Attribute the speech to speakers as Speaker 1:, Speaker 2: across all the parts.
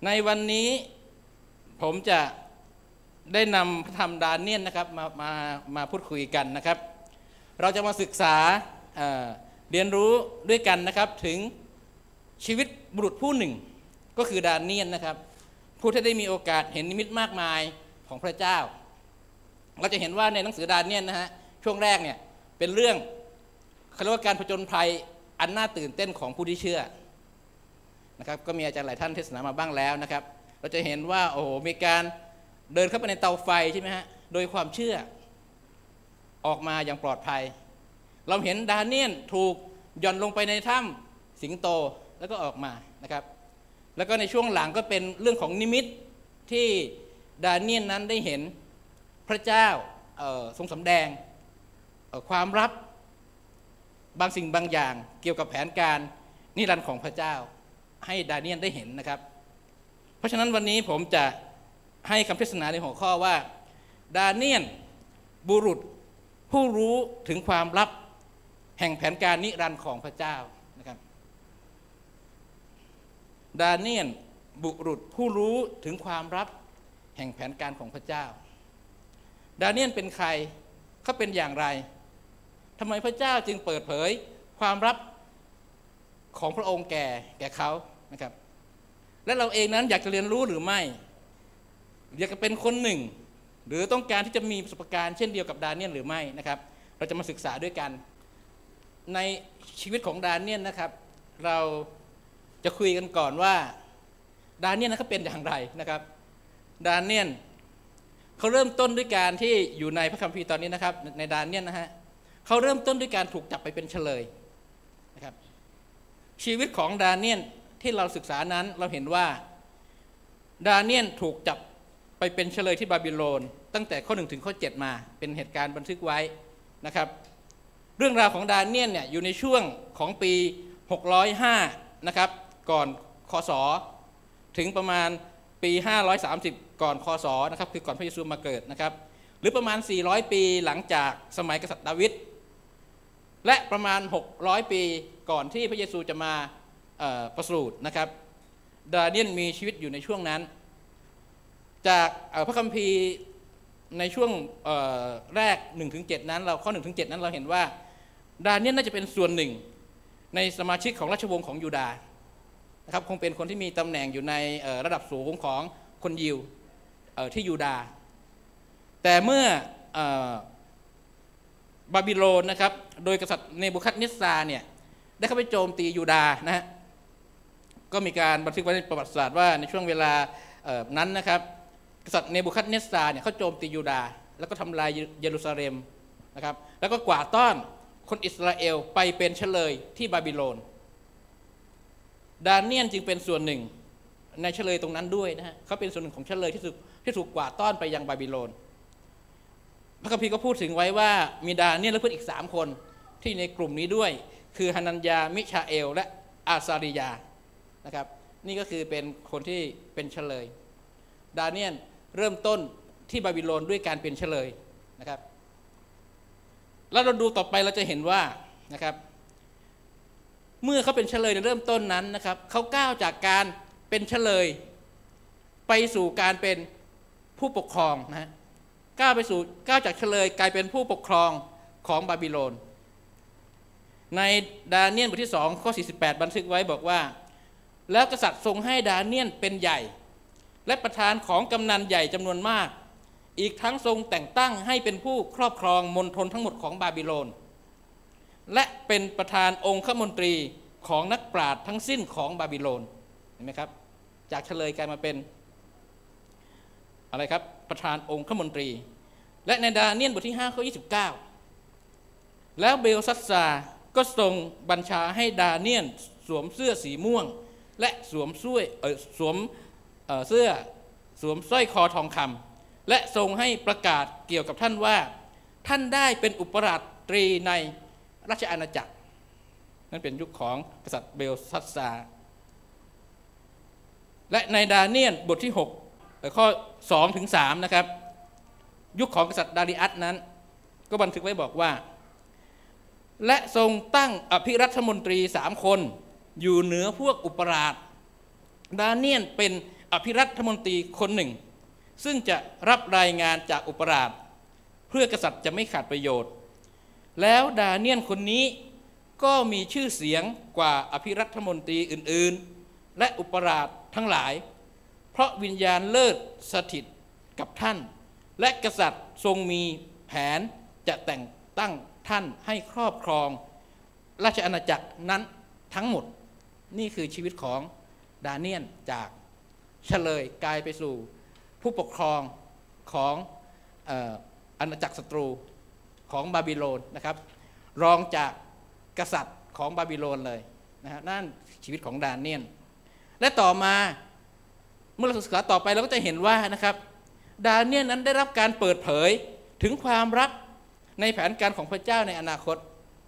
Speaker 1: ในวันนี้ผมจะได้นำพระธรรมดาเนียลนะครับมาพูดคุยกันนะครับเราจะมาศึกษาเรียนรู้ด้วยกันนะครับถึงชีวิตบุรุษผู้หนึ่งก็คือดาเนียลนะครับผู้ที่ได้มีโอกาสเห็นนิมิตมากมายของพระเจ้าเราจะเห็นว่าในหนังสือดาเนียลนะฮะช่วงแรกเนี่ยเป็นเรื่องเขาเรียกว่าการผจญภัยอันน่าตื่นเต้นของผู้ที่เชื่อนะครับก็มีอาจารย์หลายท่านเทศนามาบ้างแล้วนะครับเราจะเห็นว่าโอ้โหมีการเดินเข้าไปในเตาไฟใช่ไหมฮะโดยความเชื่อออกมาอย่างปลอดภัยเราเห็นดาเนียลถูกหย่อนลงไปในถ้ำสิงโตแล้วก็ออกมานะครับแล้วก็ในช่วงหลังก็เป็นเรื่องของนิมิตที่ดาเนียลนั้นได้เห็นพระเจ้าทรงสำแดงความลับบางสิ่งบางอย่างเกี่ยวกับแผนการนิรันดร์ของพระเจ้าให้ดาเนียลได้เห็นนะครับเพราะฉะนั้นวันนี้ผมจะให้คำเทศนาในหัวข้อว่าดาเนียลบุรุษผู้รู้ถึงความลับแห่งแผนการนิรันดร์ของพระเจ้านะครับดาเนียลบุรุษผู้รู้ถึงความลับแห่งแผนการของพระเจ้าดาเนียลเป็นใครเขาเป็นอย่างไรทำไมพระเจ้าจึงเปิดเผยความลับของพระองค์แก่เขานะครับและเราเองนั้นอยากจะเรียนรู้หรือไม่อยากจะเป็นคนหนึ่งหรือต้องการที่จะมีประสบการณ์เช่นเดียวกับดาเนียลหรือไม่นะครับเราจะมาศึกษาด้วยกันในชีวิตของดาเนียลนะครับเราจะคุยกันก่อนว่าดาเนียลนั้นเขาเป็นอย่างไรนะครับดาเนียลเขาเริ่มต้นด้วยการที่อยู่ในพระคัมภีร์ตอนนี้นะครับในดาเนียลนะฮะเขาเริ่มต้นด้วยการถูกจับไปเป็นเฉลยนะครับชีวิตของดาเนียลที่เราศึกษานั้นเราเห็นว่าดาเนียลถูกจับไปเป็นเฉลยที่บาบิโลนตั้งแต่ข้อ1ถึงข้อ7มาเป็นเหตุการณ์บันทึกไว้นะครับเรื่องราวของดาเนียลเนี่ยอยู่ในช่วงของปี605นะครับก่อนคศถึงประมาณปี530ก่อนคศนะครับคือก่อนพระเยซูมาเกิดนะครับหรือประมาณ400ปีหลังจากสมัยกษัตริย์ดาวิดและประมาณ600ปีก่อนที่พระเยซูจะมาประสูตินะครับดาเนียลมีชีวิตอยู่ในช่วงนั้นจากพระคัมภีร์ในช่วงแรก 1-7 นั้นเราข้อ 1-7 นั้นเราเห็นว่าดาเนียลน่าจะเป็นส่วนหนึ่งในสมาชิกของราชวงศ์ของยูดาห์นะครับคงเป็นคนที่มีตำแหน่งอยู่ในระดับสูงของคนยิวที่ยูดาห์แต่เมื่อบาบิโลนนะครับโดยกษัตริย์เนบูคัดเนสซาร์เนี่ยได้เข้าไปโจมตียูดาห์นะฮะก็มีการบันทึกไว้ในประวัติศาสตร์ว่าในช่วงเวลานั้นนะครับกษัตริย์เนบูคัดเนสซาร์เนี่ยเขาโจมตียูดาห์แล้วก็ทำลายเยรูซาเล็มนะครับแล้วก็กวาดต้อนคนอิสราเอลไปเป็นเฉลยที่บาบิโลนดาเนียลจึงเป็นส่วนหนึ่งในเฉลยตรงนั้นด้วยนะฮะเขาเป็นส่วนหนึ่งของเฉลยที่ถูกกวาดต้อนไปยังบาบิโลนพระคัมภีร์ก็พูดถึงไว้ว่ามีดาเนียลและเพื่อนอีก3คนที่ในกลุ่มนี้ด้วยคือฮานันยามิชาเอลและอาซาริยานะครับนี่ก็คือเป็นคนที่เป็นเฉลยดาเนียลเริ่มต้นที่บาบิโลนด้วยการเป็นเฉลยนะครับแล้วเราดูต่อไปเราจะเห็นว่านะครับเมื่อเขาเป็นเฉลยในเริ่มต้นนั้นนะครับเขาก้าวจากการเป็นเฉลยไปสู่การเป็นผู้ปกครองนะฮะก้าวจากเฉลยกลายเป็นผู้ปกครองของบาบิโลนในดาเนียลบทที่2ข้อ48บันทึกไว้บอกว่าแล้วกษัตริย์ทรงให้ดาเนียลเป็นใหญ่และประธานของกำนันใหญ่จำนวนมากอีกทั้งทรงแต่งตั้งให้เป็นผู้ครอบครองมณฑลทั้งหมดของบาบิโลนและเป็นประธานองคมนตรีของนักปราชญ์ทั้งสิ้นของบาบิโลนเห็นไหมครับจากเฉลยกลายมาเป็นอะไรครับประธานองคมนตรีและในดาเนียลบทที่5ข้อ29แล้วเบลซัสซาร์ก็ทรงบัญชาให้ดาเนียลสวมเสื้อสีม่วงและสวมสร้อยคอทองคำและทรงให้ประกาศเกี่ยวกับท่านว่าท่านได้เป็นอุปราชตรีในราชอาณาจักรนั่นเป็นยุคของกษัตริย์เบลซัสซาร์และในดาเนียลบทที่6ข้อ 2-3 นะครับยุคของกษัตริย์ดาริอัสนั้นก็บันทึกไว้บอกว่าและทรงตั้งอภิรัฐมนตรี3คนอยู่เหนือพวกอุปราชดาเนียลเป็นอภิรัฐมนตรีคนหนึ่งซึ่งจะรับรายงานจากอุปราชเพื่อกษัตริย์จะไม่ขาดประโยชน์แล้วดาเนียลคนนี้ก็มีชื่อเสียงกว่าอภิรัฐมนตรีอื่นๆและอุปราชทั้งหลายเพราะวิญญาณเลิศสถิตกับท่านและกษัตริย์ทรงมีแผนจะแต่งตั้งท่านให้ครอบครองราชอาณาจักรนั้นทั้งหมดนี่คือชีวิตของดาเนียลจากเฉลยกลายไปสู่ผู้ปกครองของอาณาจักรศัตรูของบาบิโลนนะครับรองจากกษัตริย์ของบาบิโลนเลยนะฮะนั่นชีวิตของดาเนียลและต่อมาเมื่อเราศึกษาต่อไปเราก็จะเห็นว่านะครับดาเนียลนั้นได้รับการเปิดเผยถึงความรักในแผนการของพระเจ้าในอนาคต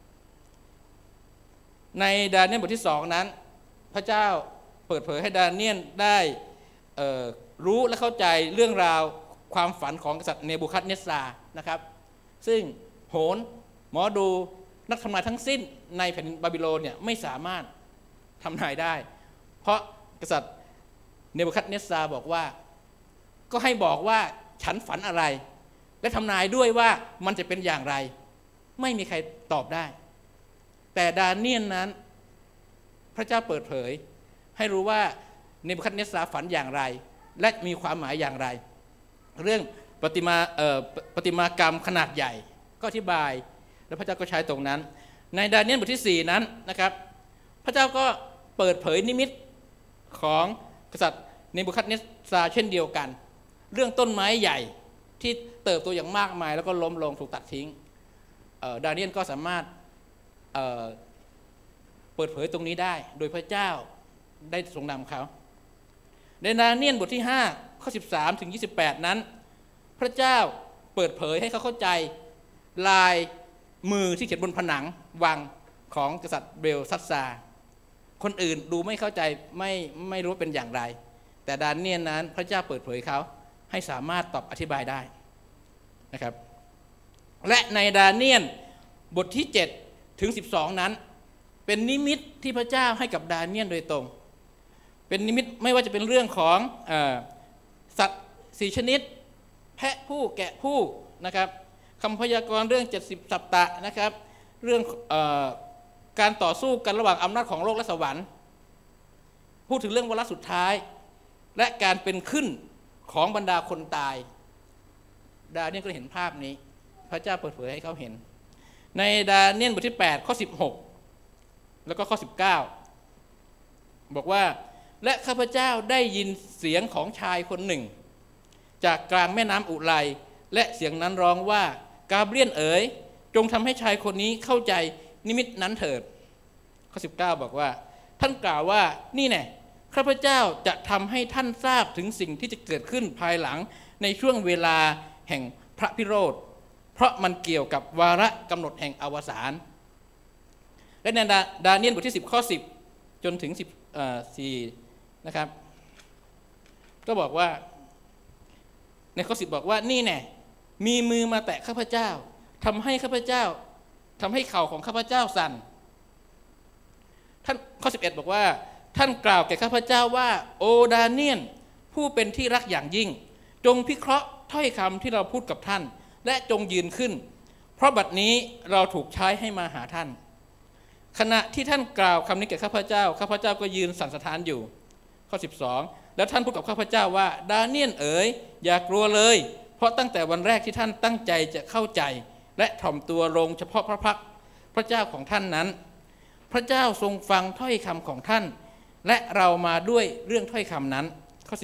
Speaker 1: ในดาเนียลบทที่2นั้นพระเจ้าเปิดเผยให้ดาเนียลได้รู้และเข้าใจเรื่องราวความฝันของกษัตริย์เนบูคัดเนสซาร์นะครับซึ่งโหรหมอดูนักทำนายทั้งสิ้นในแผ่นดินบาบิโลนเนี่ยไม่สามารถทำนายได้เพราะกษัตริย์เนบูคัดเนสซาร์บอกว่าก็ให้บอกว่าฉันฝันอะไรและทำนายด้วยว่ามันจะเป็นอย่างไรไม่มีใครตอบได้แต่ดาเนียลนั้นพระเจ้าเปิดเผยให้รู้ว่าเนบูคัดเนสซาร์ฝันอย่างไรและมีความหมายอย่างไรเรื่องประติมากรรมขนาดใหญ่ก็อธิบายและพระเจ้าก็ใช้ตรงนั้นในดาเนียลบทที่4นั้นนะครับพระเจ้าก็เปิดเผยนิมิตของกษัตริย์เนบูคัดเนสซาร์เช่นเดียวกันเรื่องต้นไม้ใหญ่ที่เติบโตอย่างมากมายแล้วก็ล้มลงถูกตัดทิ้งดาเนียลก็สามารถเปิดเผยตรงนี้ได้โดยพระเจ้าได้ทรงนำเขาในดาเนียลบทที่5ข้อ13ถึง28นั้นพระเจ้าเปิดเผยให้เขาเข้าใจลายมือที่เขียนบนผนังวังของกษัตริย์เบลซัสซาร์คนอื่นดูไม่เข้าใจไม่รู้เป็นอย่างไรแต่ดาเนียลนั้นพระเจ้าเปิดเผยเขาให้สามารถตอบอธิบายได้นะครับและในดาเนียลบทที่7ถึง12นั้นเป็นนิมิตที่พระเจ้าให้กับดาเนียลโดยตรงเป็นนิมิตไม่ว่าจะเป็นเรื่องของสัตว์4ชนิดแพะผู้แกะผู้นะครับคำพยากรณ์เรื่อง70สัปตะนะครับเรื่องการต่อสู้กันระหว่างอำนาจของโลกและสวรรค์พูดถึงเรื่องวาระสุดท้ายและการเป็นขึ้นของบรรดาคนตายดาเนียลก็เห็นภาพนี้พระเจ้าเปิดเผยให้เขาเห็นในดาเนียลบทที่8ข้อ16แล้วก็ข้อ19บอกว่าและข้าพเจ้าได้ยินเสียงของชายคนหนึ่งจากกลางแม่น้ำอุไรและเสียงนั้นร้องว่ากาเบรียลเอ๋ยจงทำให้ชายคนนี้เข้าใจนิมิตนั้นเถิดข้อ19บอกว่าท่านกล่าวว่านี่แน่ข้าพเจ้าจะทำให้ท่านทราบถึงสิ่งที่จะเกิดขึ้นภายหลังในช่วงเวลาแห่งพระพิโรธเพราะมันเกี่ยวกับวาระกำหนดแห่งอวสานและในดาเนียลบทที่10ข้อ10จนถึง14นะครับก็บอกว่าในข้อ10บอกว่านี่แน่มีมือมาแตะข้าพเจ้าทำให้ข้าพเจ้าทำให้เข่าของข้าพเจ้าสั่นท่านข้อ11บอกว่าท่านกล่าวแก่ข้าพเจ้าว่าโอดาเนียลผู้เป็นที่รักอย่างยิ่งจงพิเคราะห์ถ้อยคำที่เราพูดกับท่านและจงยืนขึ้นเพราะบัดนี้เราถูกใช้ให้มาหาท่านขณะที่ท่านกล่าวคำนี้แก่ข้าพเจ้าข้าพเจ้าก็ยืนสั่นสะท้านอยู่ข้อ12แล้วท่านพูดกับข้าพเจ้าว่าดาเนียลเอ๋ยอย่ากลัวเลยเพราะตั้งแต่วันแรกที่ท่านตั้งใจจะเข้าใจและถ่อมตัวลงเฉพาะพระพักพระเจ้าของท่านนั้นพระเจ้าทรงฟังถ้อยคำของท่านและเรามาด้วยเรื่องถ้อยคำนั้นข้อ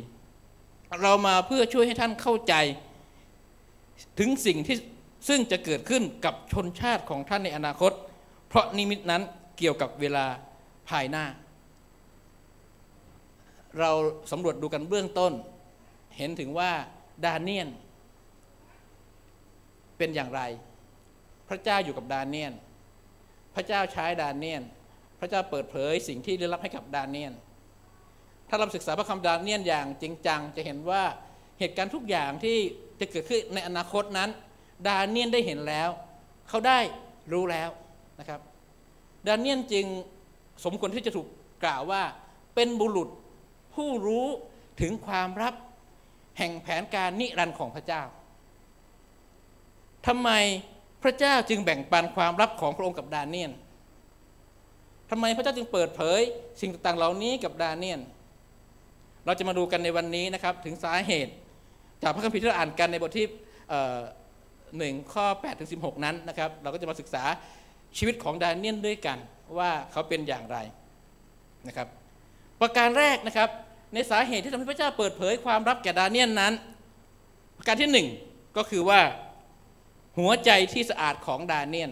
Speaker 1: 14เรามาเพื่อช่วยให้ท่านเข้าใจถึงสิ่งที่ซึ่งจะเกิดขึ้นกับชนชาติของท่านในอนาคตเพราะนิมิตนั้นเกี่ยวกับเวลาภายหน้าเราสำรวจดูกันเบื้องต้นเห็นถึงว่าดาเนียลเป็นอย่างไรพระเจ้าอยู่กับดาเนียลพระเจ้าใช้ดาเนียลพระเจ้าเปิดเผยสิ่งที่ได้รับให้กับดาเนียลถ้าเราศึกษาพระคัมภีร์ดาเนียลอย่างจริงจังจะเห็นว่าเหตุการณ์ทุกอย่างที่จะเกิดขึ้นในอนาคตนั้นดาเนียลได้เห็นแล้วเขาได้รู้แล้วนะครับดาเนียลจึงสมควรที่จะถูกกล่าวว่าเป็นบุรุษผู้รู้ถึงความลับแห่งแผนการนิรันดร์ของพระเจ้าทำไมพระเจ้าจึงแบ่งปันความลับของพระองค์กับดาเนียลทำไมพระเจ้าจึงเปิดเผยสิ่งต่างๆเหล่านี้กับดาเนียลเราจะมาดูกันในวันนี้นะครับถึงสาเหตุจากพระคัมภีร์ที่เราอ่านกันในบทที่1 ข้อ 8 ถึง 16 นั้นนะครับเราก็จะมาศึกษาชีวิตของดาเนียลด้วยกันว่าเขาเป็นอย่างไรนะครับประการแรกนะครับในสาเหตุที่ทำให้พระเจ้าเปิดเผยความลับแก่ดาเนียลนั้นประการที่1ก็คือว่าหัวใจที่สะอาดของดาเนียล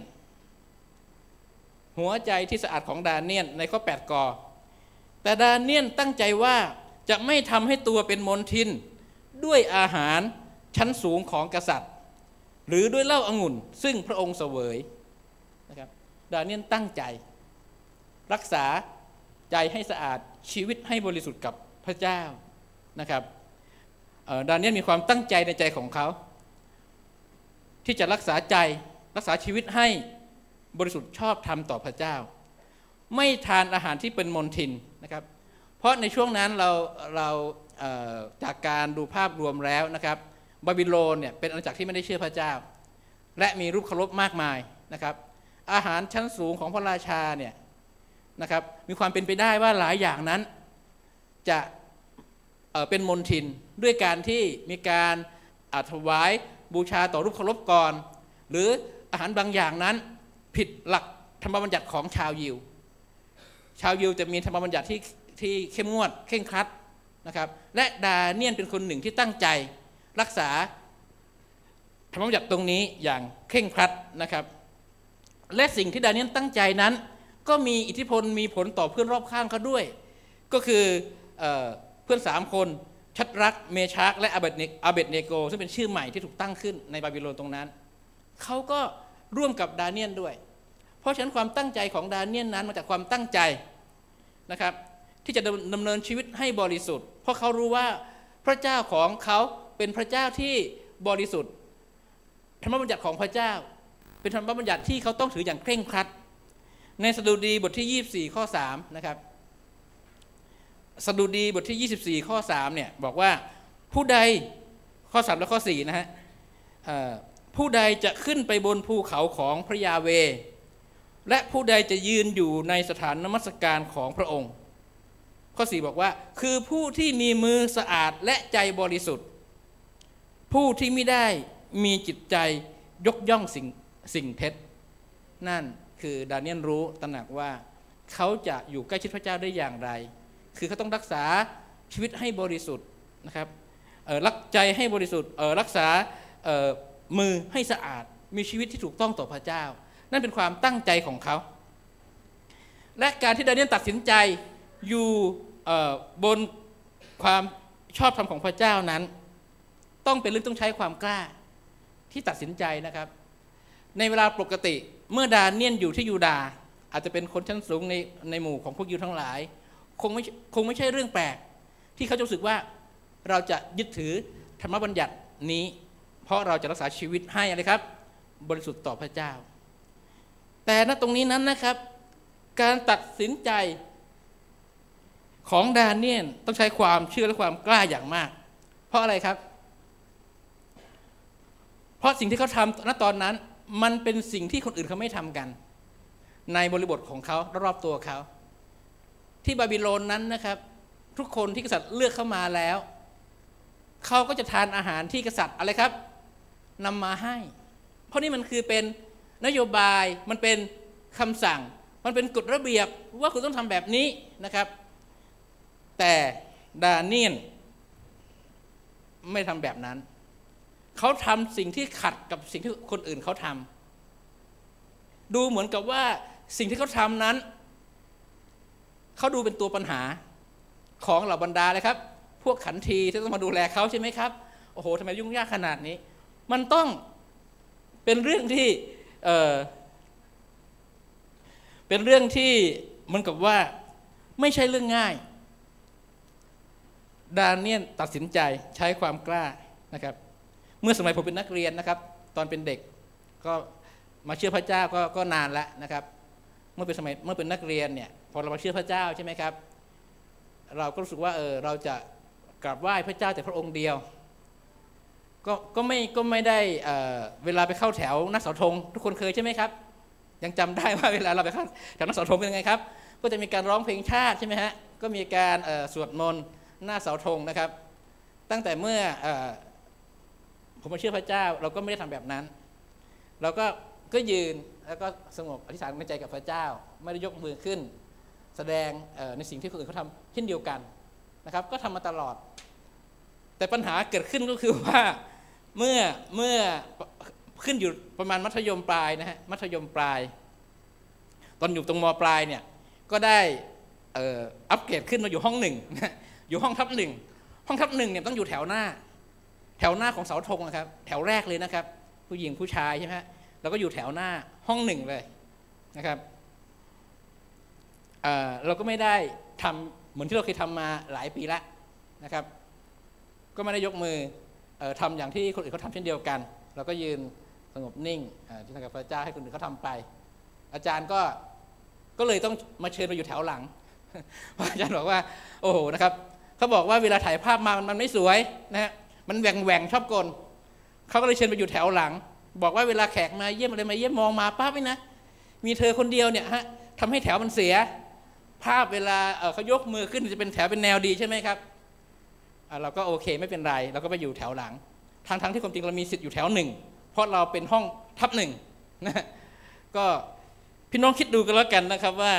Speaker 1: หัวใจที่สะอาดของดาเนียลในข้อ8 กแต่ดาเนียลตั้งใจว่าจะไม่ทำให้ตัวเป็นมลทินด้วยอาหารชั้นสูงของกษัตริย์หรือด้วยเหล้าองุ่นซึ่งพระองค์เสวยนะครับดาเนียลตั้งใจรักษาใจให้สะอาดชีวิตให้บริสุทธิ์กับพระเจ้านะครับดาเนียลมีความตั้งใจในใจของเขาที่จะรักษาใจรักษาชีวิตให้บริสุทธิ์ชอบธรรมต่อพระเจ้าไม่ทานอาหารที่เป็นมลทินนะครับเพราะในช่วงนั้นเราจากการดูภาพรวมแล้วนะครับบาบิโลนเนี่ยเป็นอาณาจักรที่ไม่ได้เชื่อพระเจ้าและมีรูปเคารพมากมายนะครับอาหารชั้นสูงของพระราชาเนี่ยนะครับมีความเป็นไปได้ว่าหลายอย่างนั้นจะเป็นมลทินด้วยการที่มีการถวายบูชาต่อรูปเคารพก่อนหรืออาหารบางอย่างนั้นผิดหลักธรรมบัญญัติของชาวยิวจะมีธรรมบัญญัติที่เข้มงวดเคร่งครัดนะครับและดาเนียลเป็นคนหนึ่งที่ตั้งใจรักษาธรรมบัญญัติตรงนี้อย่างเคร่งครัดนะครับและสิ่งที่ดาเนียลตั้งใจนั้นก็มีอิทธิพลมีผลต่อเพื่อนรอบข้างเขาด้วยก็คือเพื่อน3 คนชัดรักเมชากและอาเบดเนโกซึ่งเป็นชื่อใหม่ที่ถูกตั้งขึ้นในบาบิโลนตรงนั้นเขาก็ร่วมกับดาเนียลด้วยเพราะฉะนั้นความตั้งใจของดาเนียลนั้นมาจากความตั้งใจนะครับที่จะดำเนินชีวิตให้บริสุทธิ์เพราะเขารู้ว่าพระเจ้าของเขาเป็นพระเจ้าที่บริสุทธิ์ธรรมบัญญัติของพระเจ้าเป็นธรรมบัญญัติที่เขาต้องถืออย่างเคร่งครัดในสดุดีบทที่24 ข้อ 3นะครับสดุดีบทที่24 ข้อ 3เนี่ยบอกว่าผู้ใดข้อ3และข้อ4นะฮะผู้ใดจะขึ้นไปบนภูเขาของพระยาเวห์และผู้ใดจะยืนอยู่ในสถานนมัสการของพระองค์ข้อ4บอกว่าคือผู้ที่มีมือสะอาดและใจบริสุทธิ์ผู้ที่ไม่ได้มีจิตใจยกย่องสิ่งเท็จนั่นคือดาเนียลรู้ตระหนักว่าเขาจะอยู่ใกล้ชิดพระเจ้าได้อย่างไรคือเขาต้องรักษาชีวิตให้บริสุทธิ์นะครับรักใจให้บริสุทธิ์รักษามือให้สะอาดมีชีวิตที่ถูกต้องต่อพระเจ้านั่นเป็นความตั้งใจของเขาและการที่ดาเนียลตัดสินใจอยู่บนความชอบธรรมของพระเจ้านั้นต้องเป็นเรื่องต้องใช้ความกล้าที่ตัดสินใจนะครับในเวลาปกติเมื่อดาเนียลอยู่ที่ยูดาห์อาจจะเป็นคนชั้นสูงในหมู่ของพวกยิวทั้งหลายคงไม่ใช่เรื่องแปลกที่เขาจะรู้สึกว่าเราจะยึดถือธรรมบัญญัตินี้เพราะเราจะรักษาชีวิตให้อะไรครับบริสุทธิ์ต่อพระเจ้าแต่ณตรงนี้นั้นนะครับการตัดสินใจของดาเนียลต้องใช้ความเชื่อและความกล้าอย่างมากเพราะอะไรครับเพราะสิ่งที่เขาทำณตอนนั้นมันเป็นสิ่งที่คนอื่นเขาไม่ทำกันในบริบทของเขารอบตัวเขาที่บาบิโลนนั้นนะครับทุกคนที่กษัตริย์เลือกเข้ามาแล้วเขาก็จะทานอาหารที่กษัตริย์อะไรครับนำมาให้เพราะนี่มันคือเป็นนโยบายมันเป็นคำสั่งมันเป็นกฎระเบียบว่าคุณต้องทำแบบนี้นะครับแต่ดาเนียลไม่ทำแบบนั้นเขาทำสิ่งที่ขัดกับสิ่งที่คนอื่นเขาทำดูเหมือนกับว่าสิ่งที่เขาทำนั้นเขาดูเป็นตัวปัญหาของเหล่าบรรดาเลยครับพวกขันทีที่ต้องมาดูแลเขาใช่ไหมครับโอ้โหทำไมยุ่งยากขนาดนี้มันต้องเป็นเรื่องที่เป็นเรื่องที่เหมือนกับว่าไม่ใช่เรื่องง่ายดาเนียลตัดสินใจใช้ความกล้านะครับเมื่อสมัยผมเป็นนักเรียนนะครับตอนเป็นเด็กก็มาเชื่อพระเจ้าก็นานแล้วนะครับเมื่อเป็นนักเรียนเนี่ยพอเรามาเชื่อพระเจ้าใช่ไหมครับเราก็รู้สึกว่าเราจะกราบไหว้พระเจ้าแต่พระองค์เดียวก็ไม่ได้เวลาไปเข้าแถวหน้าเสาธงทุกคนเคยใช่ไหมครับยังจำได้ว่าเวลาเราไปเข้าแถวหน้าเสาธงเป็นยังไงครับก็จะมีการร้องเพลงชาติใช่ไหมฮะก็มีการสวดมนต์หน้าเสาธงนะครับตั้งแต่เมื่อผมมาเชื่อพระเจ้าเราก็ไม่ได้ทำแบบนั้นเราก็ยืนแล้วก็สงบอธิษฐานในใจกับพระเจ้าไม่ได้ยกมือขึ้นแสดงในสิ่งที่คนอื่นเขาทำเช่นเดียวกันนะครับก็ทำมาตลอดแต่ปัญหาเกิดขึ้นก็คือว่าเมื่อขึ้นอยู่ประมาณมัธยมปลายนะฮะมัธยมปลายตอนอยู่ตรงม.ปลายเนี่ยก็ได้อัปเกรดขึ้นมาอยู่ห้องหนึ่งอยู่ห้องทับหนึ่งห้องทับหนึ่งเนี่ยต้องอยู่แถวหน้าของเสาธงนะครับแถวแรกเลยนะครับผู้หญิงผู้ชายใช่ไหมฮะเราก็อยู่แถวหน้าห้องหนึ่งเลยนะครับเราก็ไม่ได้ทำเหมือนที่เราเคยทำมาหลายปีแล้วนะครับก็ไม่ได้ยกมือทำอย่างที่คนอื่นเขาทำเช่นเดียวกันเราก็ยืนสงบนิ่งที่ทำกับพระเจ้าให้คนอื่นเขาทำไปอาจารย์ก็เลยต้องมาเชิญมาอยู่แถวหลังอาจารย์บอกว่าโอ้โหนะครับเขาบอกว่าเวลาถ่ายภาพมามันไม่สวยนะฮะมันแหว่งชอบกลเขาก็เลยเชิญไปอยู่แถวหลังบอกว่าเวลาแขกมาเยี่ยมอะไรมาเยี่ยมมองมาป้าไม่นะมีเธอคนเดียวเนี่ยฮะทำให้แถวมันเสียภาพเวลาเขายกมือขึ้นจะเป็นแถวเป็นแนวดีใช่ไหมครับเราก็โอเคไม่เป็นไรเราก็ไปอยู่แถวหลังทั้งที่ความจริงเรามีสิทธิ์อยู่แถวหนึ่งเพราะเราเป็นห้องทับหนึ่งนะก็พี่น้องคิดดูกันแล้วกันนะครับว่า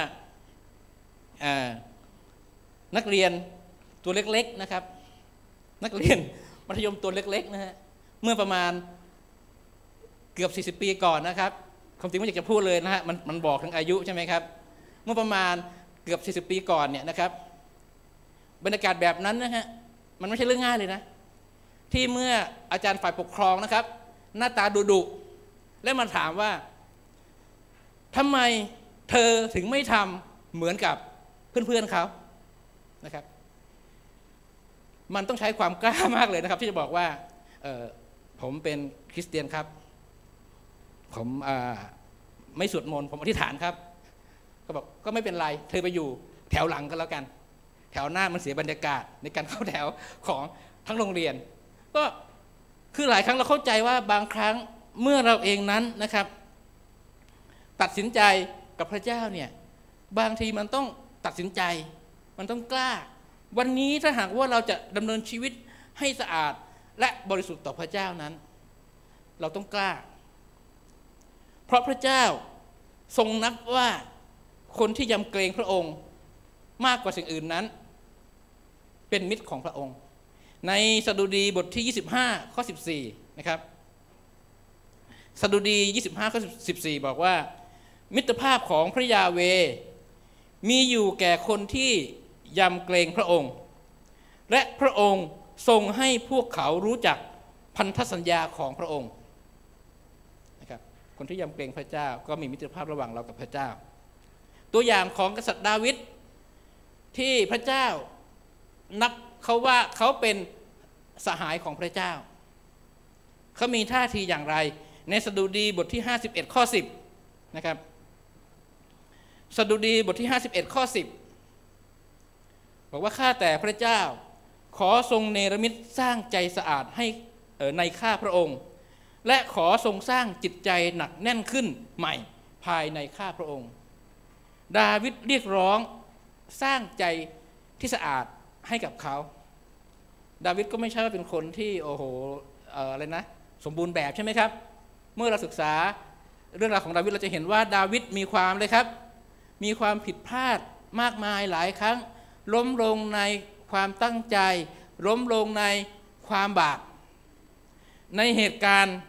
Speaker 1: นักเรียนตัวเล็กๆนะครับนักเรียนมัธยมตัวเล็กๆนะฮะเมื่อประมาณเกือบ40 ปีก่อนนะครับความจริงไม่อยากจะพูดเลยนะฮะมันบอกถึงอายุใช่ไหมครับเมื่อประมาณเกือบ40 ปีก่อนเนี่ยนะครับบรรยากาศแบบนั้นนะฮะมันไม่ใช่เรื่องง่ายเลยนะที่เมื่ออาจารย์ฝ่ายปกครองนะครับหน้าตาดุและมาถามว่าทำไมเธอถึงไม่ทำเหมือนกับเพื่อนๆเขานะครับมันต้องใช้ความกล้ามากเลยนะครับที่จะบอกว่าผมเป็นคริสเตียนครับผมไม่สวดมนต์ผมอธิษฐานครับก็บอกก็ไม่เป็นไรเธอไปอยู่แถวหลังกันแล้วกันแถวหน้ามันเสียบรรยากาศในการเข้าแถวของทั้งโรงเรียนก็คือหลายครั้งเราเข้าใจว่าบางครั้งเมื่อเราเองนั้นนะครับตัดสินใจกับพระเจ้าเนี่ยบางทีมันต้องตัดสินใจมันต้องกล้าวันนี้ถ้าหากว่าเราจะดำเนินชีวิตให้สะอาดและบริสุทธิ์ต่อพระเจ้านั้นเราต้องกล้าเพราะพระเจ้าทรงนับว่าคนที่ยำเกรงพระองค์มากกว่าสิ่งอื่นนั้นเป็นมิตรของพระองค์ในสดุดีบทที่25ข้อ14นะครับสดุดี25ข้อ14บอกว่ามิตรภาพของพระยาเวห์มีอยู่แก่คนที่ยำเกรงพระองค์และพระองค์ทรงให้พวกเขารู้จักพันธสัญญาของพระองค์นะครับคนที่ยำเกรงพระเจ้าก็มีมิตรภาพระหว่างเรากับพระเจ้าตัวอย่างของกษัตริย์ดาวิดที่พระเจ้านับเขาว่าเขาเป็นสหายของพระเจ้าเขามีท่าทีอย่างไรในสดุดีบทที่51ข้อ10นะครับสดุดีบทที่51ข้อ10บอกว่าข้าแต่พระเจ้าขอทรงเนรมิตสร้างใจสะอาดให้ในข้าพระองค์และขอทรงสร้างจิตใจหนักแน่นขึ้นใหม่ภายในข้าพระองค์ดาวิดเรียกร้องสร้างใจที่สะอาดให้กับเขาดาวิดก็ไม่ใช่ว่าเป็นคนที่โอ้โหอะไรนะสมบูรณ์แบบใช่ไหมครับเมื่อเราศึกษาเรื่องราวของดาวิดเราจะเห็นว่าดาวิดมีความเลยครับมีความผิดพลาดมากมายหลายครั้งล้มลงในความตั้งใจล้มลงในความบาปในเหตุการณ์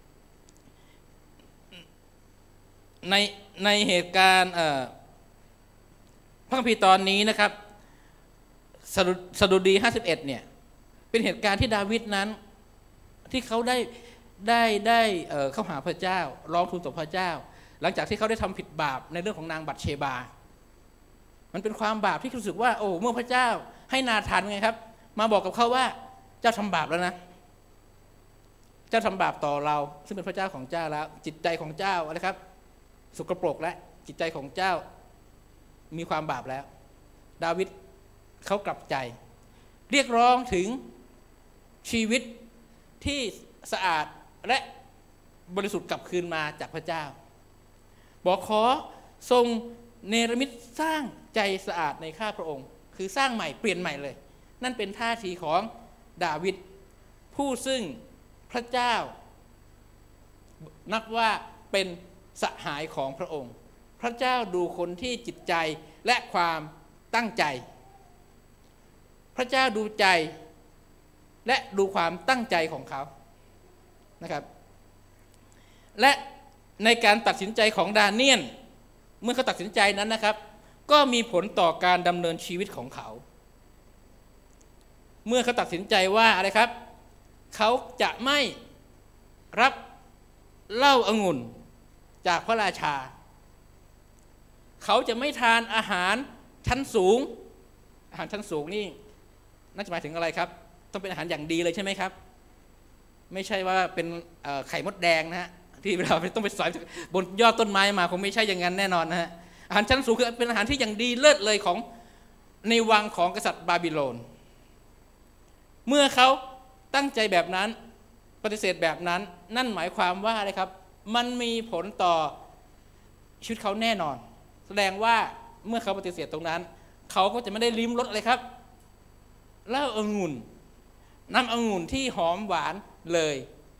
Speaker 1: ในเหตุการณ์พระคัมภีร์ตอนนี้นะครับสดุดี51เนี่ยเป็นเหตุการณ์ที่ดาวิดนั้นที่เขาได้เข้าหาพระเจ้าร้องทูลต่อพระเจ้าหลังจากที่เขาได้ทำผิดบาปในเรื่องของนางบัตเชบามันเป็นความบาปที่รู้สึกว่าโอ้เมื่อพระเจ้าให้นาธานไงครับมาบอกกับเขาว่าเจ้าทำบาปแล้วนะเจ้าทำบาปต่อเราซึ่งเป็นพระเจ้าของเจ้าแล้วจิตใจของเจ้าอะไรครับสกปรกและจิตใจของเจ้ามีความบาปแล้วดาวิดเขากลับใจเรียกร้องถึงชีวิตที่สะอาดและบริสุทธิ์กลับคืนมาจากพระเจ้าบอกขอทรงเนรมิตสร้างใจสะอาดในข้าพระองค์คือสร้างใหม่เปลี่ยนใหม่เลยนั่นเป็นท่าทีของดาวิดผู้ซึ่งพระเจ้านับว่าเป็นสหายของพระองค์พระเจ้าดูคนที่จิตใจและความตั้งใจพระเจ้าดูใจและดูความตั้งใจของเขานะครับและในการตัดสินใจของดาเนียลเมื่อเขาตัดสินใจนั้นนะครับก็มีผลต่อการดำเนินชีวิตของเขาเมื่อเขาตัดสินใจว่าอะไรครับเขาจะไม่รับเหล้าองุ่นจากพระราชาเขาจะไม่ทานอาหารชั้นสูงอาหารชั้นสูงนี่น่าจะหมายถึงอะไรครับต้องเป็นอาหารอย่างดีเลยใช่ไหมครับไม่ใช่ว่าเป็นไข่มดแดงนะฮะที่เราต้องไปสอยบนยอดต้นไม้มาคงไม่ใช่อย่างนั้นแน่นอนนะฮะอาหารชั้นสูงคือเป็นอาหารที่อย่างดีเลิศเลยของในวังของกษัตริย์บาบิโลนเมื่อเขาตั้งใจแบบนั้นปฏิเสธแบบนั้นนั่นหมายความว่าอะไรครับมันมีผลต่อชีวิตเขาแน่นอนแสดงว่าเมื่อเขาปฏิเสธตรงนั้นเขาก็จะไม่ได้ลิ้มรสอะไรครับเหล้าองุ่นน้ำองุ่นที่หอมหวานเลย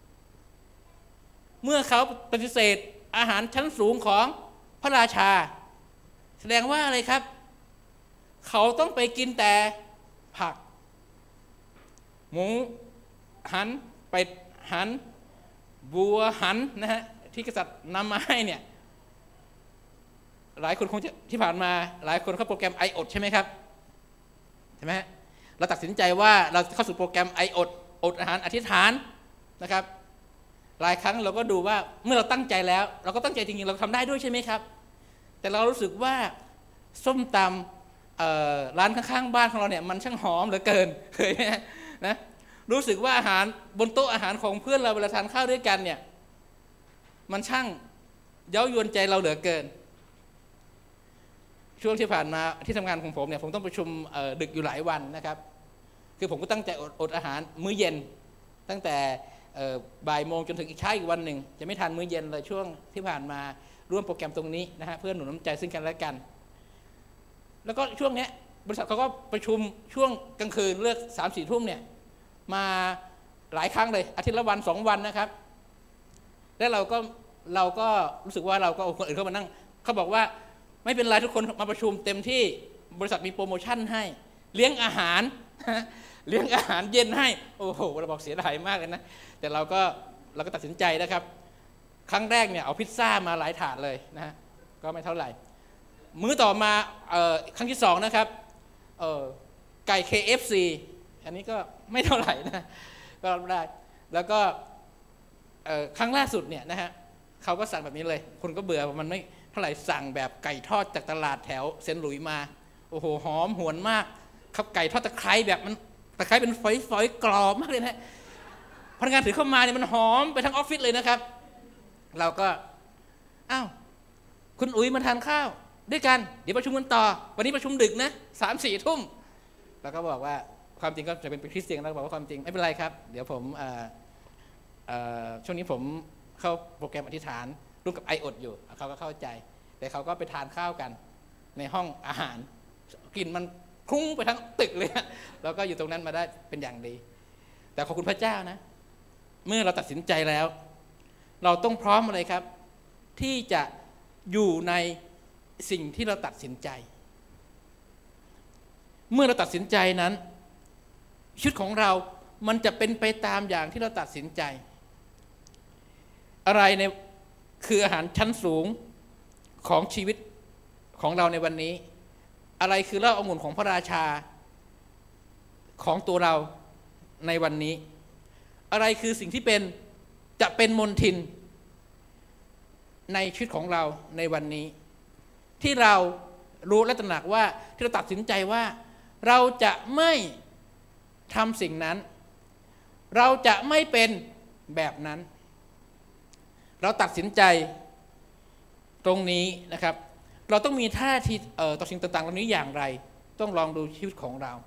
Speaker 1: เมื่อเขาปฏิเสธอาหารชั้นสูงของพระราชาแสดงว่าอะไรครับเขาต้องไปกินแต่ผักหมูหันเป็ดหันบัวหันนะฮะที่กษัตริย์นำมาให้เนี่ยหลายคนคงจะที่ผ่านมาหลายคนเข้าโปรแกรมไออดใช่ไหมครับใช่ไหมเราตัดสินใจว่าเราเข้าสู่โปรแกรมไออดอาหารอธิษฐานนะครับหลายครั้งเราก็ดูว่าเมื่อเราตั้งใจแล้วเราก็ตั้งใจจริงๆเราทำได้ด้วยใช่ไหมครับแต่เรารู้สึกว่าส้มตำร้านข้างๆบ้านของเราเนี่ยมันช่างหอมเหลือเกินเคยไหมนะรู้สึกว่าอาหารบนโต๊ะอาหารของเพื่อนเราเวลาทานข้าวด้วยกันเนี่ยมันช่างเย้ายวนใจเราเหลือเกินช่วงที่ผ่านมาที่ทำงานของผมเนี่ยผมต้องประชุมดึกอยู่หลายวันนะครับคือผมก็ตั้งใจอดอาหารมื้อเย็นตั้งแต่บ่ายโมงจนถึงอีกเช้าอีกวันหนึ่งจะไม่ทานมื้อเย็นเลยช่วงที่ผ่านมาร่วมโปรแกรมตรงนี้นะฮะเพื่อหนุนน้ำใจซึ่งกันและกันแล้วก็ช่วงนี้บริษัทเขาก็ประชุมช่วงกลางคืนเลิก3-4 ทุ่มเนี่ยมาหลายครั้งเลยอาทิตย์ละวัน2 วันนะครับแล้วเราก็รู้สึกว่าเราก็คนอื่นเข้ามานั่งเขาบอกว่าไม่เป็นไรทุกคนมาประชุมเต็มที่บริษัทมีโปรโมชั่นให้เลี้ยงอาหารเลี้ยงอาหารเย็นให้โอ้โหเราบอกเสียดายมากเลยนะแต่เราก็ตัดสินใจนะครับครั้งแรกเนี่ยเอาพิซซ่ามาหลายถาดเลยนะฮะก็ไม่เท่าไหร่มื้อต่อมาครั้งที่2นะครับไก่ KFC อันนี้ก็ไม่เท่าไหร่นะก็ได้แล้วก็ครั้งล่าสุดเนี่ยนะฮะเขาก็สั่งแบบนี้เลยคนก็เบื่อมันไม่เท่าไหร่สั่งแบบไก่ทอดจากตลาดแถวเซนต์หลุยส์มาโอ้โหหอมหวนมากครับไก่ทอดตะไคร้แบบมันตะไคร้เป็นฝอยๆกรอบมากเลยนะพนักงานถือเข้ามาเนี่ยมันหอมไปทั้งออฟฟิศเลยนะครับเราก็อ้าวคุณอุ๋ยมาทานข้าวด้วยกันเดี๋ยวประชุมกันต่อวันนี้ประชุมดึกนะ3-4 ทุ่มแล้วก็บอกว่าความจริงก็จะเป็นคริสเตียนแล้วบอกว่าความจริงไม่เป็นไรครับเดี๋ยวผมช่วงนี้ผมเข้าโปรแกรมอธิษฐานร่วมกับไออดอยู่เขาก็เข้าใจแต่เขาก็ไปทานข้าวกันในห้องอาหารกลิ่นมันคลุ้งไปทั้งตึกเลยแล้วก็อยู่ตรงนั้นมาได้เป็นอย่างดีแต่ขอบคุณพระเจ้านะเมื่อเราตัดสินใจแล้วเราต้องพร้อมอะไรครับที่จะอยู่ในสิ่งที่เราตัดสินใจเมื่อเราตัดสินใจนั้นชีวิตของเรามันจะเป็นไปตามอย่างที่เราตัดสินใจอะไรในคืออาหารชั้นสูงของชีวิตของเราในวันนี้อะไรคือเหล้าองุ่นของพระราชาของตัวเราในวันนี้อะไรคือสิ่งที่จะเป็นมลทินในชีวิตของเราในวันนี้ที่เรารู้และตระหนักว่าที่เราตัดสินใจว่าเราจะไม่ทำสิ่งนั้นเราจะไม่เป็นแบบนั้นเราตัดสินใจตรงนี้นะครับเราต้องมีท่าทีต่อสิ่งต่างๆเหล่านี้อย่างไรต้องลองดูชีวิตของเรา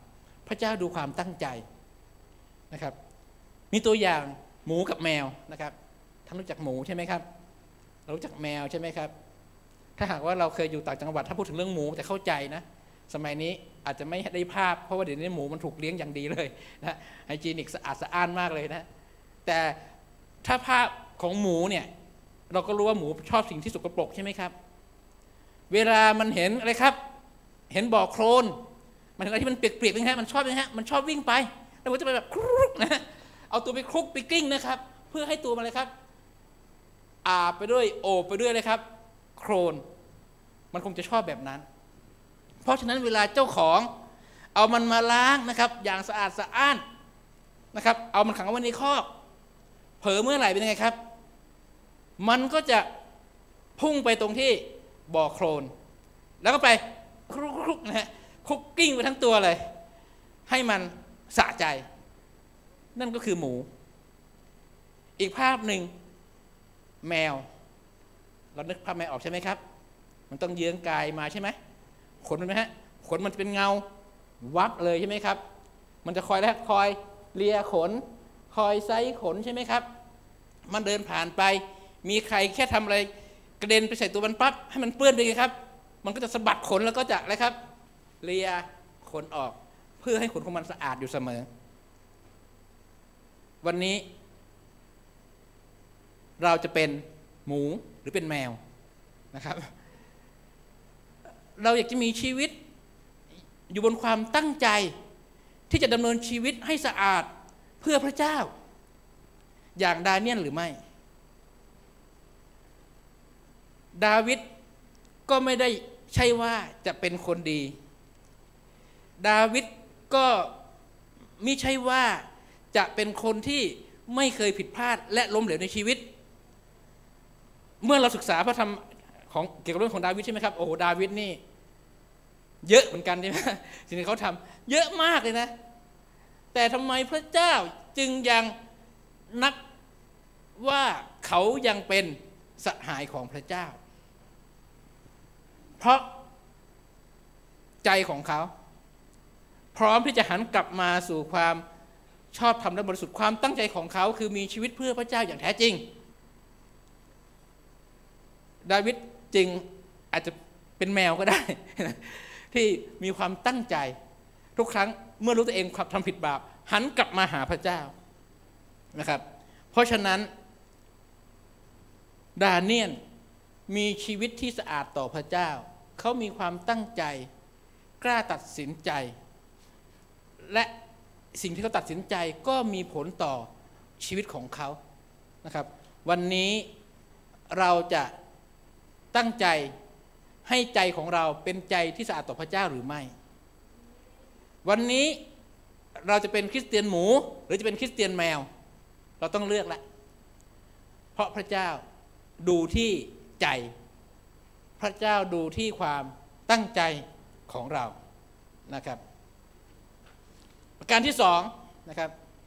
Speaker 1: พระเจ้าดูความตั้งใจนะครับมีตัวอย่างหมูกับแมวนะครับท่านรู้จักหมูใช่ไหมครับเรารู้จักแมวใช่ไหมครับถ้าหากว่าเราเคยอยู่ต่างจังหวัดถ้าพูดถึงเรื่องหมูจะเข้าใจนะสมัยนี้อาจจะไม่ได้ภาพเพราะว่าเดี๋ยวนี้หมูมันถูกเลี้ยงอย่างดีเลยนะไฮจีนิกสะอาดสะอ้านมากเลยนะแต่ถ้าภาพของหมูเนี่ยเราก็รู้ว่าหมูชอบสิ่งที่สกปรกใช่ไหมครับเวลามันเห็นอะไรครับเห็นบ่อโคลนมันเห็นอะไรที่มันเปียกๆนะฮะมันชอบนะฮะมันชอบวิ่งไปแล้วมันจะไปแบบคลุกนะเอาตัวไปคลุกไปกลิ้งนะครับเพื่อให้ตัวมันเลยครับอาบไปด้วยโอบไปด้วยเลยครับโคลนมันคงจะชอบแบบนั้นเพราะฉะนั้นเวลาเจ้าของเอามันมาล้างนะครับอย่างสะอาดสะอ้านนะครับเอามันขังไว้ในคอกเผลอเมื่อไหร่เป็นยังไงครับมันก็จะพุ่งไปตรงที่บ่อโคลนแล้วก็ไปคลุกๆนะฮะคุกกิ้งไปทั้งตัวเลยให้มันสะใจนั่นก็คือหมูอีกภาพหนึ่งแมวเรานึกภาพแมวออกใช่ไหมครับมันต้องเยื้องกายมาใช่ไหมขนมันไหมฮะขนมันจะเป็นเงาวับเลยใช่ไหมครับมันจะคอยเลียขนคอยไซส์ขนใช่ไหมครับมันเดินผ่านไปมีใครแค่ทำอะไรกระเด็นไปใส่ตัวมันปั๊บให้มันเปื้อนไปเลยครับมันก็จะสะบัดขนแล้วก็จะอะไรครับเลียขนออกเพื่อให้ขนของมันสะอาดอยู่เสมอวันนี้เราจะเป็นหมูหรือเป็นแมวนะครับเราอยากจะมีชีวิตอยู่บนความตั้งใจที่จะดำเนินชีวิตให้สะอาดเพื่อพระเจ้าอย่างดาเนียลหรือไม่ดาวิดก็ไม่ได้ใช่ว่าจะเป็นคนดีดาวิดก็ไม่ใช่ว่าจะเป็นคนที่ไม่เคยผิดพลาดและล้มเหลวในชีวิตเมื่อเราศึกษาพระธรรมของเกี่ยวกับเรื่องของดาวิดใช่ไหมครับโอ้โหดาวิดนี่เยอะเหมือนกันใช่ไหมสิ่งที่เขาทำเยอะมากเลยนะแต่ทำไมพระเจ้าจึงยังนับว่าเขายังเป็นสหายของพระเจ้าเพราะใจของเขาพร้อมที่จะหันกลับมาสู่ความชอบธรรมและบริสุทธิ์ความตั้งใจของเขาคือมีชีวิตเพื่อพระเจ้าอย่างแท้จริงดาวิดจึงอาจจะเป็นแมวก็ได้ที่มีความตั้งใจทุกครั้งเมื่อรู้ตัวเองทำผิดบาปหันกลับมาหาพระเจ้านะครับเพราะฉะนั้นดาเนียลมีชีวิตที่สะอาดต่อพระเจ้าเขามีความตั้งใจกล้าตัดสินใจและสิ่งที่เขาตัดสินใจก็มีผลต่อชีวิตของเขานะครับวันนี้เราจะตั้งใจให้ใจของเราเป็นใจที่สะอาดต่อพระเจ้าหรือไม่วันนี้เราจะเป็นคริสเตียนหมูหรือจะเป็นคริสเตียนแมวเราต้องเลือกละเพราะพระเจ้าดูที่ใจพระเจ้าดูที่ความตั้งใจของเรานะครับประการที่สองนะครับ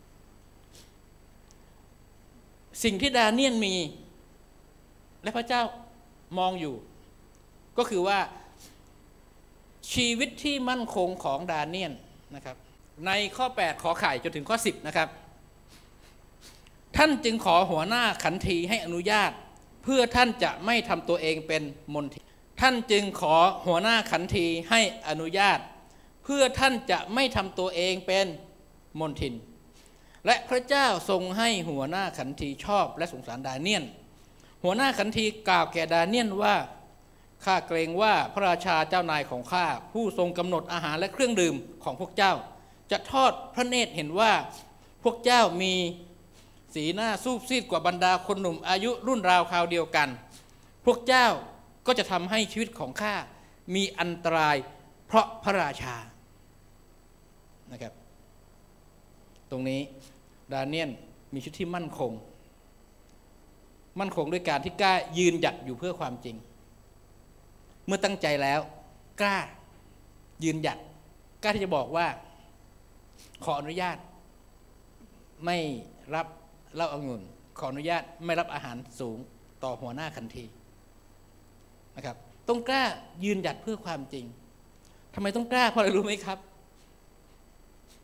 Speaker 1: สิ่งที่ดาเนียลมีและพระเจ้ามองอยู่ก็คือว่าชีวิตที่มั่นคงของดาเนียลนะครับในข้อ8ขอไข่จนถึงข้อ10นะครับท่านจึงขอหัวหน้าขันทีให้อนุญาตเพื่อท่านจะไม่ทำตัวเองเป็นมลทินท่านจึงขอหัวหน้าขันทีให้อนุญาตเพื่อท่านจะไม่ทำตัวเองเป็นมลทินและพระเจ้าทรงให้หัวหน้าขันทีชอบและสงสารดาเนียลหัวหน้าขันทีกล่าวแก่ดาเนียลว่าข้าเกรงว่าพระราชาเจ้านายของข้าผู้ทรงกำหนดอาหารและเครื่องดื่มของพวกเจ้าจะทอดพระเนตรเห็นว่าพวกเจ้ามีสีหน้าซูบซีดกว่าบรรดาคนหนุ่มอายุรุ่นราวคราวเดียวกันพวกเจ้าก็จะทำให้ชีวิตของข้ามีอันตรายเพราะพระราชานะครับตรงนี้ดาเนียลมีชีวิตที่มั่นคงด้วยการที่กล้ายืนหยัดอยู่เพื่อความจริงเมื่อตั้งใจแล้วกล้ายืนหยัดกล้าที่จะบอกว่าขออนุญาตไม่รับเหล้าองุ่นขออนุญาตไม่รับอาหารสูงต่อหัวหน้าขันทีนะครับต้องกล้ายืนหยัดเพื่อความจริงทำไมต้องกล้าเพราะอะไรรู้ไหมครับ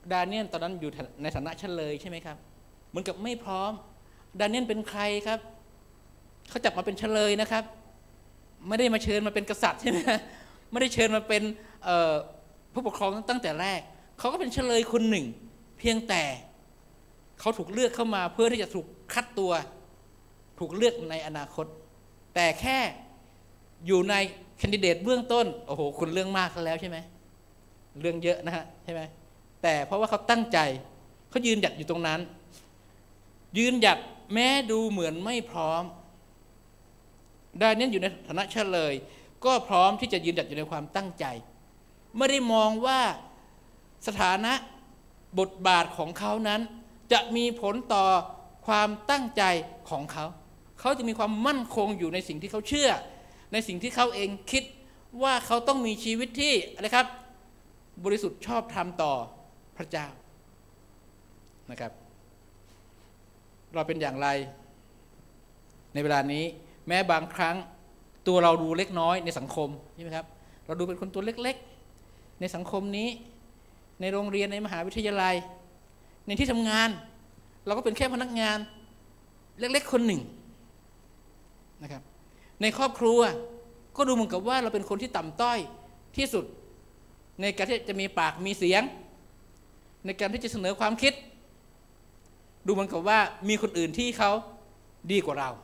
Speaker 1: ดาเนียลตอนนั้นอยู่ในฐานะเฉลยใช่ไหมครับเหมือนกับไม่พร้อมดาเนียลเป็นใครครับเขาจับมาเป็นเฉลยนะครับไม่ได้มาเชิญมาเป็นกษัตริย์ใช่ไหมไม่ได้เชิญมาเป็นผู้ปกครองตั้งแต่แรกเขาก็เป็นเฉลยคนหนึ่งเพียงแต่เขาถูกเลือกเข้ามาเพื่อที่จะถูกคัดตัวถูกเลือกในอนาคตแต่แค่อยู่ในแคนดิเดตเบื้องต้นโอ้โหคุณเรื่องมากแล้วใช่ไหมเรื่องเยอะนะฮะใช่ไหมแต่เพราะว่าเขาตั้งใจเขายืนหยัดอยู่ตรงนั้นยืนหยัดแม้ดูเหมือนไม่พร้อมดาเนียลอยู่ในฐานะเฉลยก็พร้อมที่จะยืนหยัดอยู่ในความตั้งใจไม่ได้มองว่าสถานะบทบาทของเขานั้นจะมีผลต่อความตั้งใจของเขาเขาจะมีความมั่นคงอยู่ในสิ่งที่เขาเชื่อในสิ่งที่เขาเองคิดว่าเขาต้องมีชีวิตที่อะไรครับบริสุทธิ์ชอบธรรมต่อพระเจ้านะครับเราเป็นอย่างไรในเวลานี้แม้บางครั้งตัวเราดูเล็กน้อยในสังคมใช่ไหมครับเราดูเป็นคนตัวเล็กๆในสังคมนี้ในโรงเรียนในมหาวิทยาลัยในที่ทำงานเราก็เป็นแค่พนักงานเล็กๆคนหนึ่งนะครับในครอบครัวก็ดูเหมือนกับว่าเราเป็นคนที่ต่ำต้อยที่สุดในการที่จะมีปากมีเสียงในการที่จะเสนอความคิดดูเหมือนกับว่ามีคนอื่นที่เขาดีกว่าเรา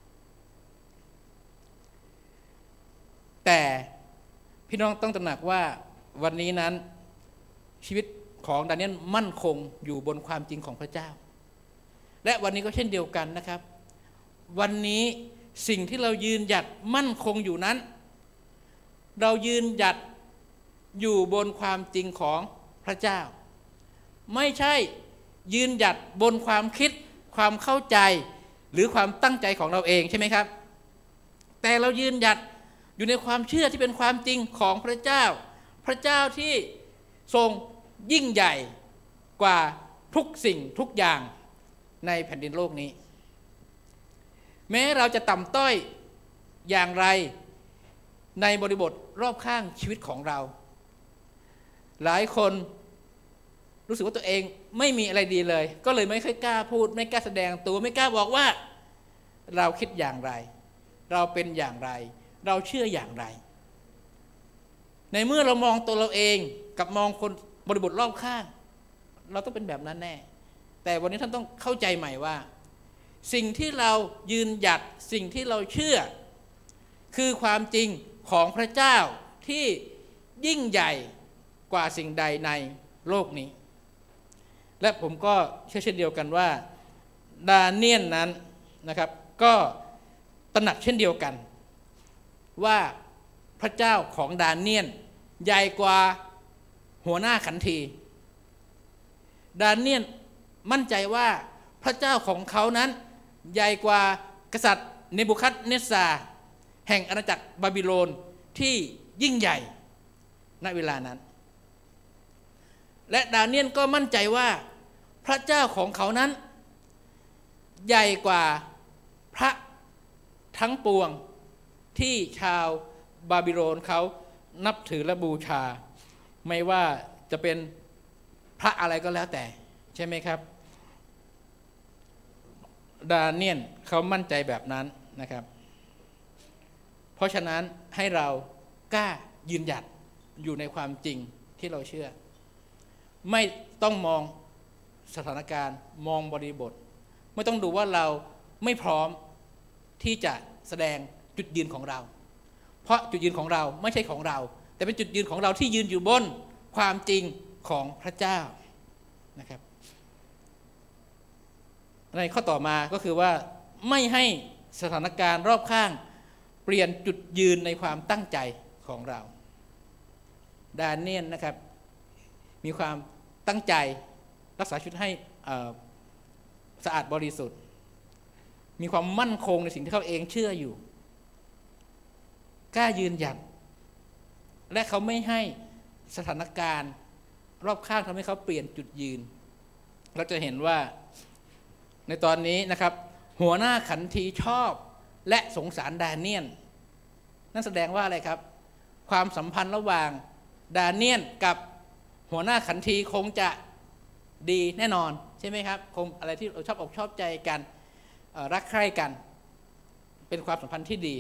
Speaker 1: แต่พี่น้องต้องตระหนักว่าวันนี้นั้นชีวิตของดาเนียลมั่นคงอยู่บนความจริงของพระเจ้าและวันนี้ก็เช่นเดียวกันนะครับวันนี้สิ่งที่เรายืนหยัดมั่นคงอยู่นั้นเรายืนหยัดอยู่บนความจริงของพระเจ้าไม่ใช่ยืนหยัดบนความคิดความเข้าใจหรือความตั้งใจของเราเองใช่ไหมครับแต่เรายืนหยัดอยู่ในความเชื่อที่เป็นความจริงของพระเจ้าพระเจ้าที่ทรงยิ่งใหญ่กว่าทุกสิ่งทุกอย่างในแผ่นดินโลกนี้แม้เราจะต่ำต้อยอย่างไรในบริบทรอบข้างชีวิตของเราหลายคนรู้สึกว่าตัวเองไม่มีอะไรดีเลยก็เลยไม่ค่อยกล้าพูดไม่กล้าแสดงตัวไม่กล้าบอกว่าเราคิดอย่างไรเราเป็นอย่างไรเราเชื่ออย่างไรในเมื่อเรามองตัวเราเองกับมองคนบริบทรอบข้างเราต้องเป็นแบบนั้นแน่แต่วันนี้ท่านต้องเข้าใจใหม่ว่าสิ่งที่เรายืนหยัดสิ่งที่เราเชื่อคือความจริงของพระเจ้าที่ยิ่งใหญ่กว่าสิ่งใดในโลกนี้และผมก็เชื่อเช่นเดียวกันว่าดาเนียลนั้นนะครับก็ตระหนักเช่นเดียวกันว่าพระเจ้าของดาเนียลใหญ่กว่าหัวหน้าขันทีดาเนียลมั่นใจว่าพระเจ้าของเขานั้นใหญ่กว่ากษัตริย์เนบูคัดเนสซาร์แห่งอาณาจักรบาบิโลนที่ยิ่งใหญ่ณเวลานั้นและดาเนียลก็มั่นใจว่าพระเจ้าของเขานั้นใหญ่กว่าพระทั้งปวงที่ชาวบาบิโลนเขานับถือและบูชาไม่ว่าจะเป็นพระอะไรก็แล้วแต่ใช่ไหมครับดาเนียลเขามั่นใจแบบนั้นนะครับเพราะฉะนั้นให้เรากล้ายืนหยัดอยู่ในความจริงที่เราเชื่อไม่ต้องมองสถานการณ์มองบริบทไม่ต้องดูว่าเราไม่พร้อมที่จะแสดงจุดยืนของเราเพราะจุดยืนของเราไม่ใช่ของเราแต่เป็นจุดยืนของเราที่ยืนอยู่บนความจริงของพระเจ้านะครับในข้อต่อมาก็คือว่าไม่ให้สถานการณ์รอบข้างเปลี่ยนจุดยืนในความตั้งใจของเราดาเนียลนะครับมีความตั้งใจรักษาชีวิตให้สะอาดบริสุทธิ์มีความมั่นคงในสิ่งที่เขาเองเชื่ออยู่กล้ายืนหยัดและเขาไม่ให้สถานการณ์รอบข้างทำให้เขาเปลี่ยนจุดยืนเราจะเห็นว่าในตอนนี้นะครับหัวหน้าขันทีชอบและสงสารดาเนียลนั่นแสดงว่าอะไรครับความสัมพันธ์ระหว่างดาเนียลกับหัวหน้าขันทีคงจะดีแน่นอนใช่ไหมครับคงอะไรที่เราชอบอกชอบใจกันรักใคร่กันเป็นความสัมพันธ์ที่ดี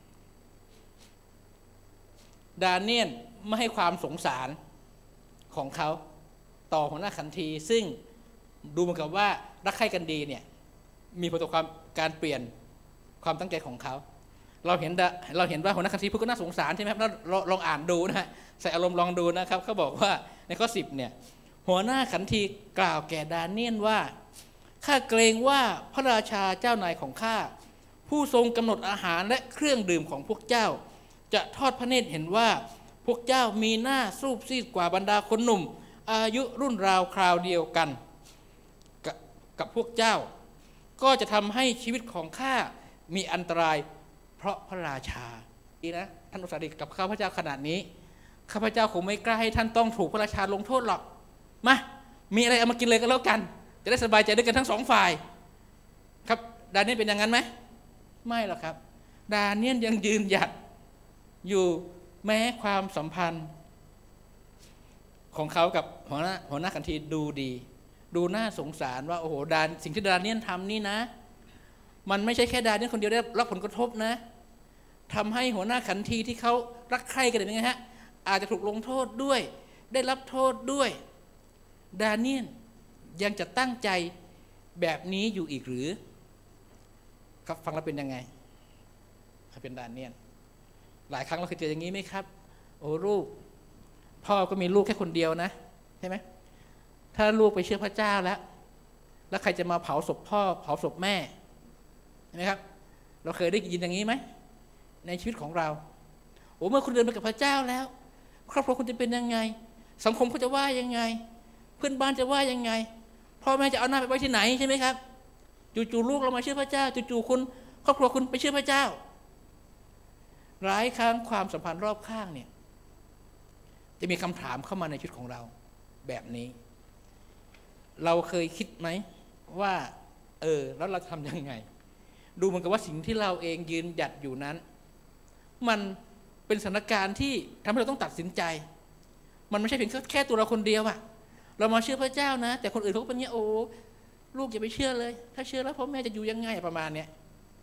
Speaker 1: ดาเนียลไม่ให้ความสงสารของเขาต่อหัวหน้าขันทีซึ่งดูเหมือนกับว่ารักใคร่กันดีเนี่ยมีผลต่อความการเปลี่ยนความตั้งใจของเขาเราเห็นว่าหัวหน้าขันทีพูดก็น่าสงสารใช่ไหมครับเราลองอ่านดูนะฮะใส่อารมณ์ลองดูนะครับเขาบอกว่าในข้อ10เนี่ยหัวหน้าขันทีกล่าวแก่ดาเนียลว่าข้าเกรงว่าพระราชาเจ้านายของข้าผู้ทรงกำหนดอาหารและเครื่องดื่มของพวกเจ้าจะทอดพระเนตรเห็นว่าพวกเจ้ามีหน้าซูบซีดกว่าบรรดาคนหนุ่มอายุรุ่นราวคราวเดียวกันกับพวกเจ้าก็จะทำให้ชีวิตของข้ามีอันตรายเพราะพระราชาดีนะท่านอุตส่าห์ดีกับข้าพเจ้าขนาดนี้ข้าพเจ้าคงไม่กล้าให้ท่านต้องถูกพระราชาลงโทษหรอกมามีอะไรเอามากินเลยก็แล้วกันจะได้สบายใจด้วยกันทั้งสองฝ่ายครับดาเนียลเป็นอย่างนั้นไหมไม่หรอกครับดาเนียลยังยืนหยัดอยู่แม้ความสัมพันธ์ของเขากับหัวหน้าขันทีดูดีดูน่าสงสารว่าโอ้โหสิ่งที่ดาเนียลทำนี่นะมันไม่ใช่แค่ดาเนียลคนเดียวได้รับผลกระทบนะทำให้หัวหน้าขันทีที่เขารักใคร่กันอย่างนี้ฮะอาจจะถูกลงโทษด้วยได้รับโทษด้วยดาเนียลยังจะตั้งใจแบบนี้อยู่อีกหรือครับฟังแล้วเป็นยังไงถ้าเป็นดาเนียลหลายครั้งเราเคยเจออย่างนี้ไหมครับโอ้ลูกพ่อก็มีลูกแค่คนเดียวนะใช่ไหมถ้าลูกไปเชื่อพระเจ้าแล้วใครจะมาเผาศพพ่อเผาศพแม่ใช่ไหมครับเราเคยได้ยินอย่างนี้ไหมในชีวิตของเราโอ้เมื่อคุณเดินไปกับพระเจ้าแล้วครอบครัวคุณจะเป็นยังไงสังคมเขาจะว่ายังไงเพื่อนบ้านจะว่ายังไงพ่อแม่จะเอาหน้าไปไว้ที่ไหนใช่ไหมครับจู่ๆลูกเรามาเชื่อพระเจ้าจู่ๆคุณครอบครัวคุณไปเชื่อพระเจ้าหลายครั้งความสัมพันธ์รอบข้างเนี่ยจะมีคำถามเข้ามาในชีวิตของเราแบบนี้เราเคยคิดไหมว่าแล้วเราทำยังไงดูเหมือนกับว่าสิ่งที่เราเองยืนหยัดอยู่นั้นมันเป็นสถานการณ์ที่ทำให้เราต้องตัดสินใจมันไม่ใช่เพียงแค่ตัวเราคนเดียวอะเรามาเชื่อพระเจ้านะแต่คนอื่นเขาเป็นเงี้ยโอ้ลูกอย่าไปเชื่อเลยถ้าเชื่อแล้วพ่อแม่จะอยู่ยังไงประมาณเนี้ย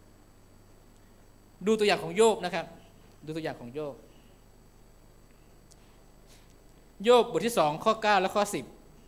Speaker 1: ดูตัวอย่างของโยบนะครับดูตัวอย่างของโยบบทที่2ข้อ9และข้อ10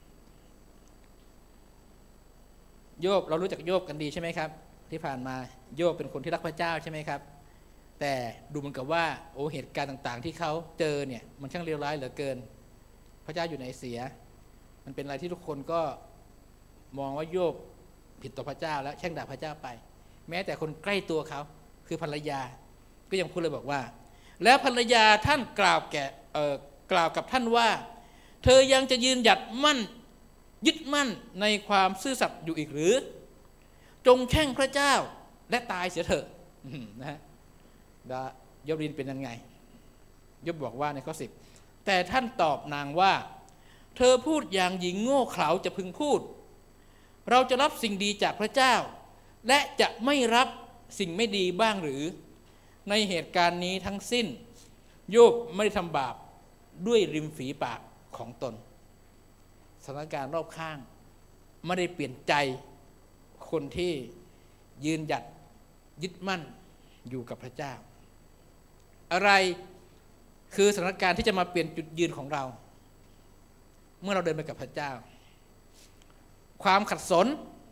Speaker 1: โยบเรารู้จักโยบกันดีใช่ไหมครับที่ผ่านมาโยบเป็นคนที่รักพระเจ้าใช่ไหมครับแต่ดูเหมือนกับว่าโอ้เหตุการณ์ต่างๆที่เขาเจอเนี่ยมันช่างเลวร้ายเหลือเกินพระเจ้าอยู่ในเสียมันเป็นอะไรที่ทุกคนก็มองว่าโยบผิดต่อพระเจ้าแล้วแช่งด่าพระเจ้าไปแม้แต่คนใกล้ตัวเขาคือภรรยาก็ยังพูดเลยบอกว่าแล้วภรรยาท่านกล่าวกับท่านว่าเธอยังจะยืนหยัดมั่นยึดมั่นในความซื่อสัตย์อยู่อีกหรือจงแช่งพระเจ้าและตายเสียเถอะนะฮะยบดินเป็นยังไงยบบอกว่าในข้อ10แต่ท่านตอบนางว่าเธอพูดอย่างหญิงโง่เขลาจะพึงพูดเราจะรับสิ่งดีจากพระเจ้าและจะไม่รับสิ่งไม่ดีบ้างหรือในเหตุการณ์นี้ทั้งสิ้นโยบไม่ได้ทำบาปด้วยริมฝีปากของตนสถานการณ์รอบข้างไม่ได้เปลี่ยนใจคนที่ยืนหยัดยึดมั่นอยู่กับพระเจ้าอะไรคือสถานการณ์ที่จะมาเปลี่ยนจุดยืนของเราเมื่อเราเดินไปกับพระเจ้าความขัดสน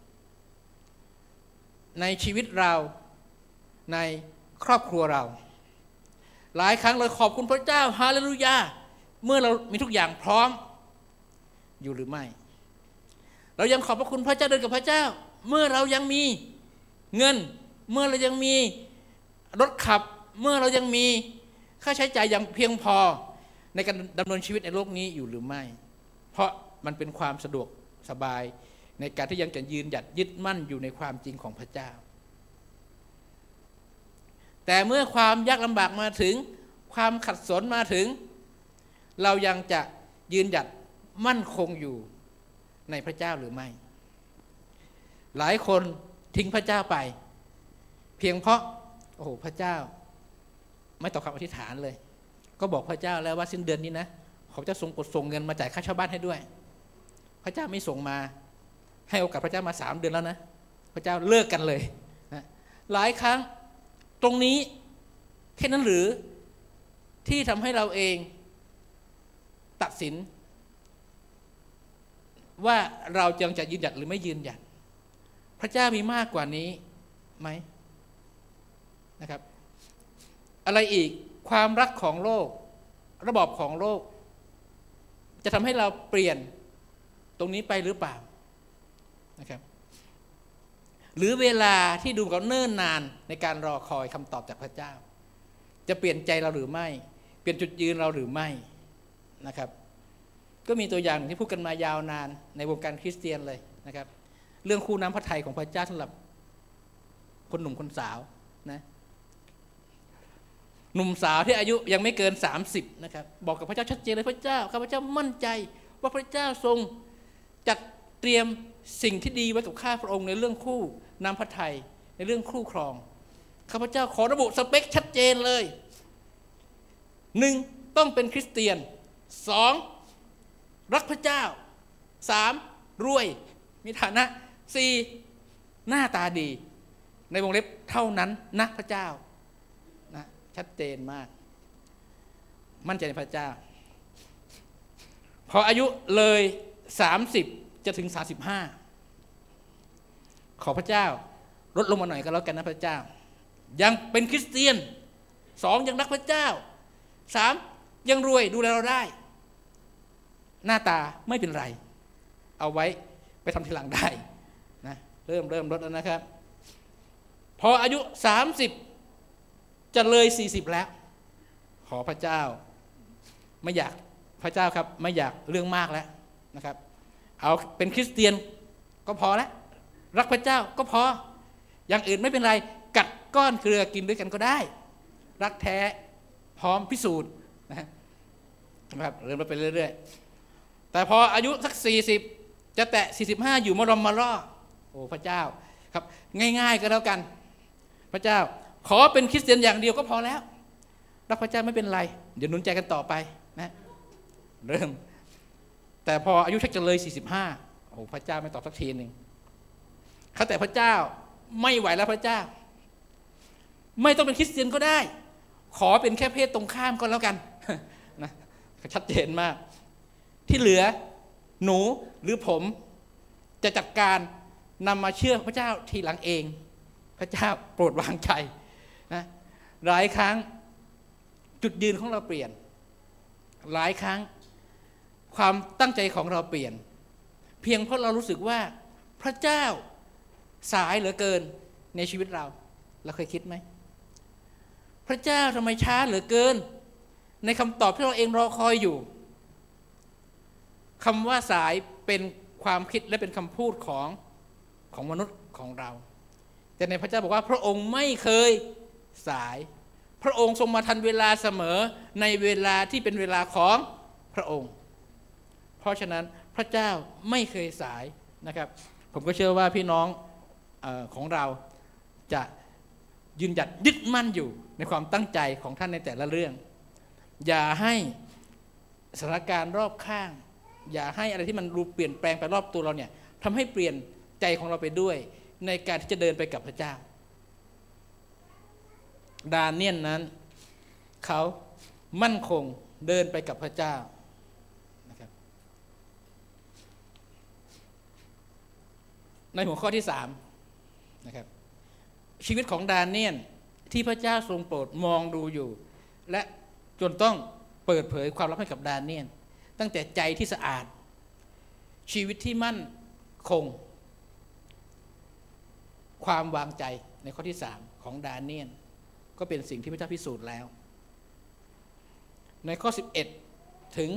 Speaker 1: ในชีวิตเราในครอบครัวเราหลายครั้งเราขอบคุณพระเจ้าฮาเลลูยาเมื่อเรามีทุกอย่างพร้อมอยู่หรือไม่เรายังขอบพระคุณพระเจ้าเดินกับพระเจ้าเมื่อเรายังมีเงินเมื่อเรายังมีรถขับเมื่อเรายังมีค่าใช้จ่ายอย่างเพียงพอในการดำเนินชีวิตในโลกนี้อยู่หรือไม่เพราะมันเป็นความสะดวกสบายในการที่ยังจะยืนหยัดยึดมั่นอยู่ในความจริงของพระเจ้าแต่เมื่อความยากลำบากมาถึงความขัดสนมาถึงเรายังจะยืนหยัดมั่นคงอยู่ในพระเจ้าหรือไม่หลายคนทิ้งพระเจ้าไปเพียงเพราะโอ้โหพระเจ้าไม่ตอบคำอธิษฐานเลยก็บอกพระเจ้าแล้วว่าสิ้นเดือนนี้นะเขาจะส่งเงินมาจ่ายค่าเช่าบ้านให้ด้วยพระเจ้าไม่ส่งมาให้โอกาสพระเจ้ามา3 เดือนแล้วนะพระเจ้าเลิกกันเลยนะหลายครั้งตรงนี้แค่นั้นหรือที่ทำให้เราเองตัดสินว่าเรายังจะยืนหยัดหรือไม่ยืนหยัดพระเจ้ามีมากกว่านี้ไหมนะครับอะไรอีกความรักของโลกระบอบของโลกจะทำให้เราเปลี่ยนตรงนี้ไปหรือเปล่านะครับหรือเวลาที่ดูเขาเนิ่นนานในการรอคอยคำตอบจากพระเจ้าจะเปลี่ยนใจเราหรือไม่เปลี่ยนจุดยืนเราหรือไม่นะครับก็มีตัวอย่างที่พูดกันมายาวนานในวงการคริสเตียนเลยนะครับเรื่องคู่น้ำพระทัยของพระเจ้าสำหรับคนหนุ่มคนสาวนะหนุ่มสาวที่อายุยังไม่เกิน30นะครับบอกกับพระเจ้าชัดเจนเลยพระเจ้าข้าพเจ้ามั่นใจว่าพระเจ้าทรงจัดเตรียมสิ่งที่ดีไว้กับข้าพระองค์ในเรื่องคู่น้ำพระทัยในเรื่องคู่ครองข้าพเจ้าขอระบุสเปคชัดเจนเลย 1. ต้องเป็นคริสเตียน 2. รักพระเจ้า 3. รวยมีฐานะ 4. หน้าตาดีในวงเล็บเท่านั้นนะพระเจ้านะชัดเจนมากมั่นใจในพระเจ้าพออายุเลย30จะถึง35ขอพระเจ้าลดลงมาหน่อยก็แล้วกันนะพระเจ้ายังเป็นคริสเตียน 2. ยังรักพระเจ้า 3. ยังรวยดูแลเราได้หน้าตาไม่เป็นไรเอาไว้ไปทำทีหลังได้นะเริ่มลดแล้วนะครับพออายุ30จะเลย40แล้วขอพระเจ้าไม่อยากพระเจ้าครับไม่อยากเรื่องมากแล้วนะครับเอาเป็นคริสเตียนก็พอแล้วรักพระเจ้าก็พออย่างอื่นไม่เป็นไรกัดก้อนเกลือกินด้วยกันก็ได้รักแท้พร้อมพิสูจน์นะครับเริ่มไปเรื่อยๆแต่พออายุสัก40จะแตะ45อยู่มารอมมาล่อโอ้พระเจ้าครับง่ายๆก็แล้วกันพระเจ้าขอเป็นคริสเตียนอย่างเดียวก็พอแล้วรักพระเจ้าไม่เป็นไรเดี๋ยวหนุนใจกันต่อไปนะเริ่มแต่พออายุชักจะเลย45โอ้พระเจ้าไม่ตอบสักทีนึงข้าแต่พระเจ้าไม่ไหวแล้วพระเจ้าไม่ต้องเป็นคริสเตียนก็ได้ขอเป็นแค่เพศตรงข้ามก็แล้วกันนะชัดเจนมากที่เหลือหนูหรือผมจะจัดการนำมาเชื่อพระเจ้าทีหลังเองพระเจ้าโปรดวางใจนะหลายครั้งจุดยืนของเราเปลี่ยนหลายครั้งความตั้งใจของเราเปลี่ยนเพียงเพราะเรารู้สึกว่าพระเจ้าสายเหลือเกินในชีวิตเราเคยคิดไหมพระเจ้าทำไมช้าเหลือเกินในคำตอบที่เราเองรอคอยอยู่คำว่าสายเป็นความคิดและเป็นคำพูดของมนุษย์ของเราแต่ในพระเจ้าบอกว่าพระองค์ไม่เคยสายพระองค์ทรงมาทันเวลาเสมอในเวลาที่เป็นเวลาของพระองค์เพราะฉะนั้นพระเจ้าไม่เคยสายนะครับผมก็เชื่อว่าพี่น้องของเราจะยืนหยัดยึดมั่นอยู่ในความตั้งใจของท่านในแต่ละเรื่องอย่าให้สถานการณ์รอบข้างอย่าให้อะไรที่มันรูเปลี่ยนแปลงไปรอบตัวเราเนี่ยทำให้เปลี่ยนใจของเราไปด้วยในการที่จะเดินไปกับพระเจ้าดาเนียลนั้นเขามั่นคงเดินไปกับพระเจ้านะครับในหัวข้อที่3นะครับชีวิตของดาเนียลที่พระเจ้าทรงโปรดมองดูอยู่และจนต้องเปิดเผยความลับให้กับดาเนียลตั้งแต่ใจที่สะอาดชีวิตที่มั่นคงความวางใจในข้อที่3ของดาเนียลก็เป็นสิ่งที่พระเจ้าพิสูจน์แล้วในข้อ11ถึง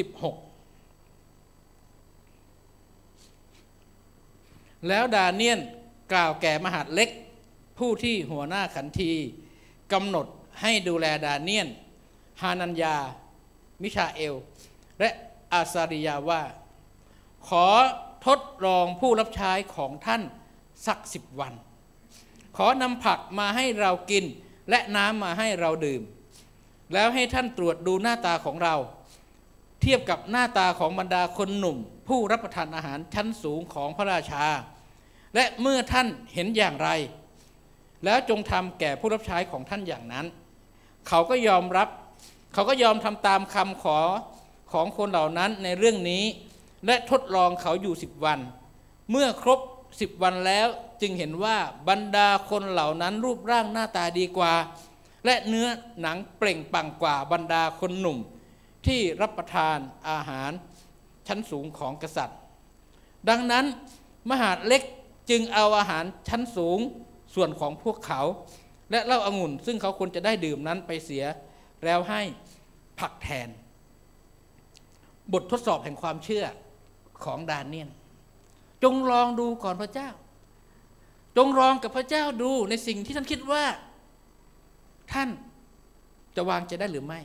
Speaker 1: 16แล้วดาเนียลกล่าวแก่มหาดเล็กผู้ที่หัวหน้าขันทีกำหนดให้ดูแลดาเนียลฮานัญญามิชาเอลและอาซาริยาว่าขอทดลองผู้รับใช้ของท่านสัก10 วันขอนำผักมาให้เรากินและน้ำมาให้เราดื่มแล้วให้ท่านตรวจดูหน้าตาของเราเทียบกับหน้าตาของบรรดาคนหนุ่มผู้รับประทานอาหารชั้นสูงของพระราชาและเมื่อท่านเห็นอย่างไรแล้วจงทำแก่ผู้รับใช้ของท่านอย่างนั้นเขาก็ยอมทำตามคำขอของคนเหล่านั้นในเรื่องนี้และทดลองเขาอยู่10 วันเมื่อครบ10 วันแล้วจึงเห็นว่าบรรดาคนเหล่านั้นรูปร่างหน้าตาดีกว่าและเนื้อหนังเปล่งปลั่งกว่าบรรดาคนหนุ่มที่รับประทานอาหารชั้นสูงของกษัตริย์ดังนั้นมหาดเล็กจึงเอาอาหารชั้นสูงส่วนของพวกเขาและเหล้าองุ่นซึ่งเขาควรจะได้ดื่มนั้นไปเสียแล้วให้ผักแทนบททดสอบแห่งความเชื่อของดาเนียลจงลองดูก่อนพระเจ้าจงลองกับพระเจ้าดูในสิ่งที่ท่านคิดว่าท่านจะวางใจได้หรือไม่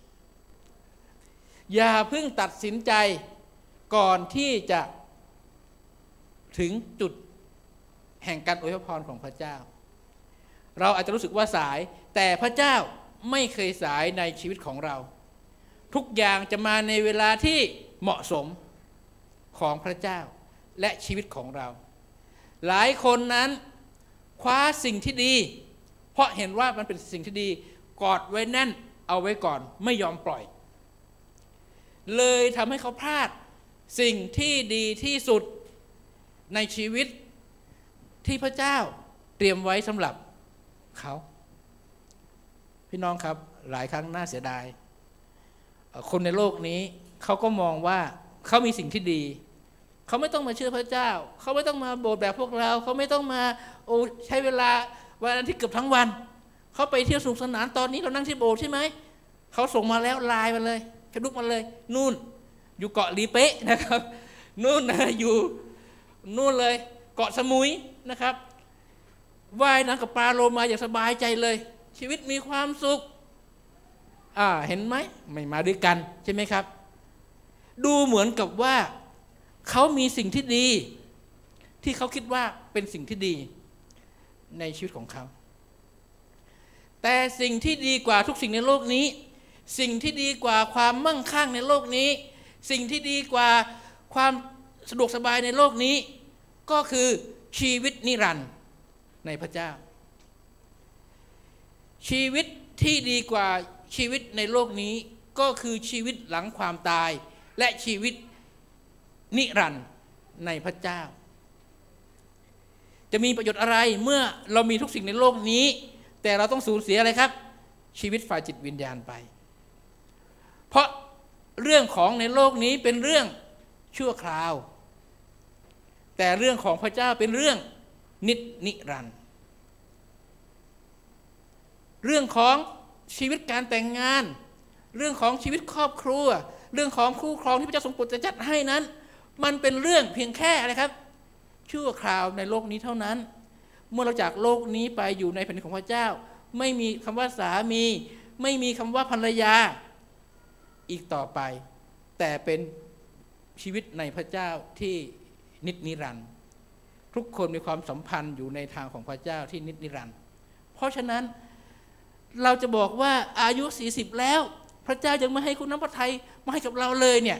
Speaker 1: อย่าเพิ่งตัดสินใจก่อนที่จะถึงจุดแห่งการอวยพรของพระเจ้าเราอาจจะรู้สึกว่าสายแต่พระเจ้าไม่เคยสายในชีวิตของเราทุกอย่างจะมาในเวลาที่เหมาะสมของพระเจ้าและชีวิตของเราหลายคนนั้นคว้าสิ่งที่ดีเพราะเห็นว่ามันเป็นสิ่งที่ดีกอดไว้แน่นเอาไว้ก่อนไม่ยอมปล่อยเลยทำให้เขาพลาดสิ่งที่ดีที่สุดในชีวิตที่พระเจ้าเตรียมไว้สำหรับเขาพี่น้องครับหลายครั้งน่าเสียดายคนในโลกนี้เขาก็มองว่าเขามีสิ่งที่ดีเขาไม่ต้องมาเชื่อพระเจ้าเขาไม่ต้องมาโบสถ์แบบพวกเราเขาไม่ต้องมาใช้เวลาวันอาทิตย์เกือบทั้งวันเขาไปเที่ยวสนุกสนานตอนนี้เรานั่งที่โบสถ์ใช่ไหมเขาส่งมาแล้วไลน์มาเลยกระดุกมาเลยนู่นอยู่เกาะลีเป๊ะนะครับนู่นนะอยู่นู่นเลยเกาะสมุยนะครับว่ายน้ำกับปลาโลมาอย่างสบายใจเลยชีวิตมีความสุขเห็นไหมไม่มาด้วยกันใช่ไหมครับดูเหมือนกับว่าเขามีสิ่งที่ดีที่เขาคิดว่าเป็นสิ่งที่ดีในชีวิตของเขาแต่สิ่งที่ดีกว่าทุกสิ่งในโลกนี้สิ่งที่ดีกว่าความมั่งคั่งในโลกนี้สิ่งที่ดีกว่าความสะดวกสบายในโลกนี้ก็คือชีวิตนิรันดร์ในพระเจ้าชีวิตที่ดีกว่าชีวิตในโลกนี้ก็คือชีวิตหลังความตายและชีวิตนิรันดร์ในพระเจ้าจะมีประโยชน์อะไรเมื่อเรามีทุกสิ่งในโลกนี้แต่เราต้องสูญเสียอะไรครับชีวิตฝ่ายจิตวิญญาณไปเพราะเรื่องของในโลกนี้เป็นเรื่องชั่วคราวแต่เรื่องของพระเจ้าเป็นเรื่องนิรันดร์เรื่องของชีวิตการแต่งงานเรื่องของชีวิตครอบครัวเรื่องของคู่ครองที่พระเจ้าทรงโปรดจะจัดให้นั้นมันเป็นเรื่องเพียงแค่อะไรครับชั่วคราวในโลกนี้เท่านั้นเมื่อเราจากโลกนี้ไปอยู่ในแผ่นดินของพระเจ้าไม่มีคำว่าสามีไม่มีคำว่าภรรยาอีกต่อไปแต่เป็นชีวิตในพระเจ้าที่นิรันดร์ทุกคนมีความสัมพันธ์อยู่ในทางของพระเจ้าที่นิรันดร์เพราะฉะนั้นเราจะบอกว่าอายุ40แล้วพระเจ้ายังไม่ให้คุณน้ำพระทัยมาให้กับเราเลยเนี่ย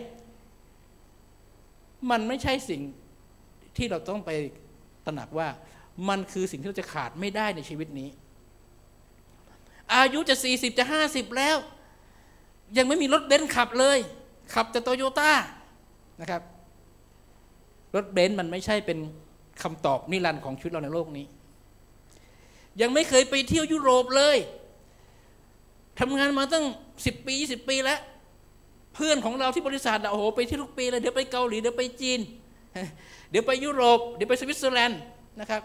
Speaker 1: มันไม่ใช่สิ่งที่เราต้องไปตระหนักว่ามันคือสิ่งที่เราจะขาดไม่ได้ในชีวิตนี้อายุจะ40จะ50แล้วยังไม่มีรถเบนซ์ขับเลยขับแต่โตโยต้านะครับรถเบนซ์มันไม่ใช่เป็นคำตอบนิรันดร์ของชีวิตเราในโลกนี้ยังไม่เคยไปเที่ยวยุโรปเลยทำงานมาตั้ง10 ปี20 ปีแล้วเพื่อนของเราที่บริษัทโอ้โหไปที่ทุกปีเลยเดี๋ยวไปเกาหลีเดี๋ยวไปจีนเดี๋ยวไปยุโรปเดี๋ยวไปสวิตเซอร์แลนด์นะครับ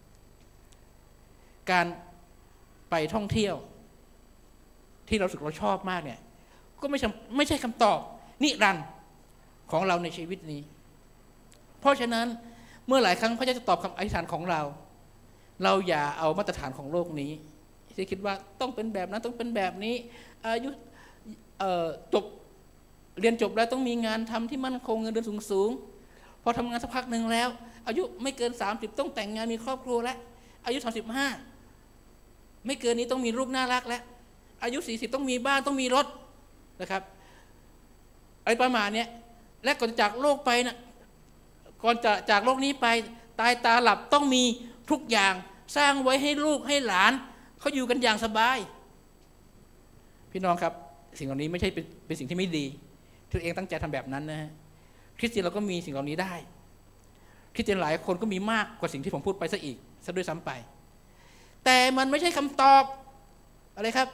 Speaker 1: การไปท่องเที่ยวที่เราสึกเราชอบมากเนี่ยก็ไม่ใช่คำตอบนิรันดร์ของเราในชีวิตนี้เพราะฉะนั้นเมื่อหลายครั้งพระเจ้าจะตอบคำอธิษฐานของเราอย่าเอามาตรฐานของโลกนี้ที่คิดว่าต้องเป็นแบบนั้นต้องเป็นแบบนี้อายุเรียนจบแล้วต้องมีงานทำที่มั่นคงเงินเดือนสูงพอทำงานสักพักหนึ่งแล้วอายุไม่เกิน30ต้องแต่งงานมีครอบครัวแล้วอายุ35ไม่เกินนี้ต้องมีรูปน่ารักแล้วอายุ40ต้องมีบ้านต้องมีรถนะครับอะไรประมาณนี้และก่อนจะจากโลกไปนะก่อนจะจากโลกนี้ไปตายตาหลับต้องมีทุกอย่างสร้างไว้ให้ลูกให้หลานเขาอยู่กันอย่างสบายพี่น้องครับสิ่งเหล่านี้ไม่ใช่เป็นสิ่งที่ไม่ดีตัวเองตั้งใจทำแบบนั้นนะฮะคริสเตียนเราก็มีสิ่งเหล่านี้ได้คริสเตียนหลายคนก็มีมากกว่าสิ่งที่ผมพูดไปซะอีกซะด้วยซ้ำไปแต่มันไม่ใช่คำตอบอะไรครับ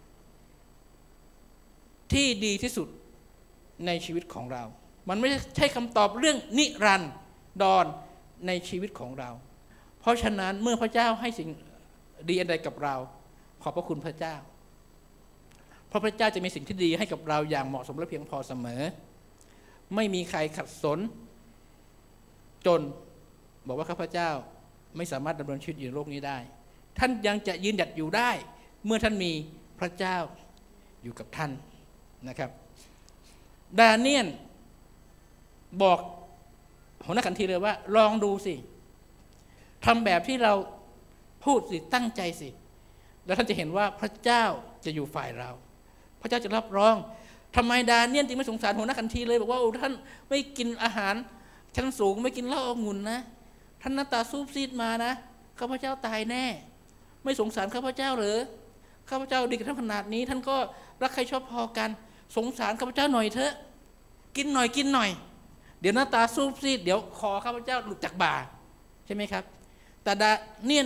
Speaker 1: ที่ดีที่สุดในชีวิตของเรามันไม่ใช่คำตอบเรื่องนิรันดรในชีวิตของเราเพราะฉะนั้นเมื่อพระเจ้าให้สิ่งดีอันใดกับเราขอบพระคุณพระเจ้าเพราะพระเจ้าจะมีสิ่งที่ดีให้กับเราอย่างเหมาะสมและเพียงพอเสมอไม่มีใครขัดสนจนบอกว่าข้าพเจ้าไม่สามารถดำเนินชีวิตอยู่ในโลกนี้ได้ท่านยังจะยืนหยัดอยู่ได้เมื่อท่านมีพระเจ้าอยู่กับท่านนะครับดาเนียลบอกหัวหน้าขันทีเลยว่าลองดูสิทำแบบที่เราพูดสิตั้งใจสิแล้วท่านจะเห็นว่าพระเจ้าจะอยู่ฝ่ายเราพระเจ้าจะรับรองทำไมดาเนียลจึงไม่สงสารหัวหน้าขันทีเลยบอกว่าท่านไม่กินอาหารชั้นสูงไม่กินเหล้าองุ่นนะท่านหน้าตาซูบซีดมานะข้าพเจ้าตายแน่ไม่สงสารข้าพเจ้าหรือข้าพเจ้าดีกับท่านขนาดนี้ท่านก็รักใครชอบพอกันสงสารข้าพเจ้าหน่อยเถอะกินหน่อยเดี๋ยวหน้าตาซูบซีดเดี๋ยวคอข้าพเจ้าหลุดจากบ่าใช่ไหมครับแต่ดาเนียล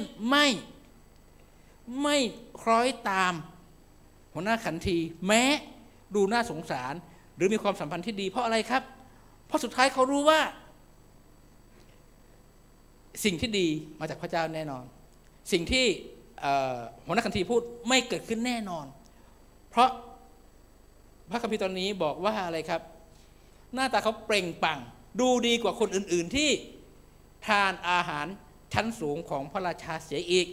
Speaker 1: ไม่คล้อยตามหัวหน้าขันทีแม้ดูน่าสงสารหรือมีความสัมพันธ์ที่ดีเพราะอะไรครับเพราะสุดท้ายเขารู้ว่าสิ่งที่ดีมาจากพระเจ้าแน่นอนสิ่งที่หัวหน้าขันทีพูดไม่เกิดขึ้นแน่นอนเพราะพระคัมภีร์ตอนนี้บอกว่าอะไรครับหน้าตาเขาเปล่งปลั่งดูดีกว่าคนอื่นๆที่ทานอาหารชั้นสูงของพระราชาเสียอีก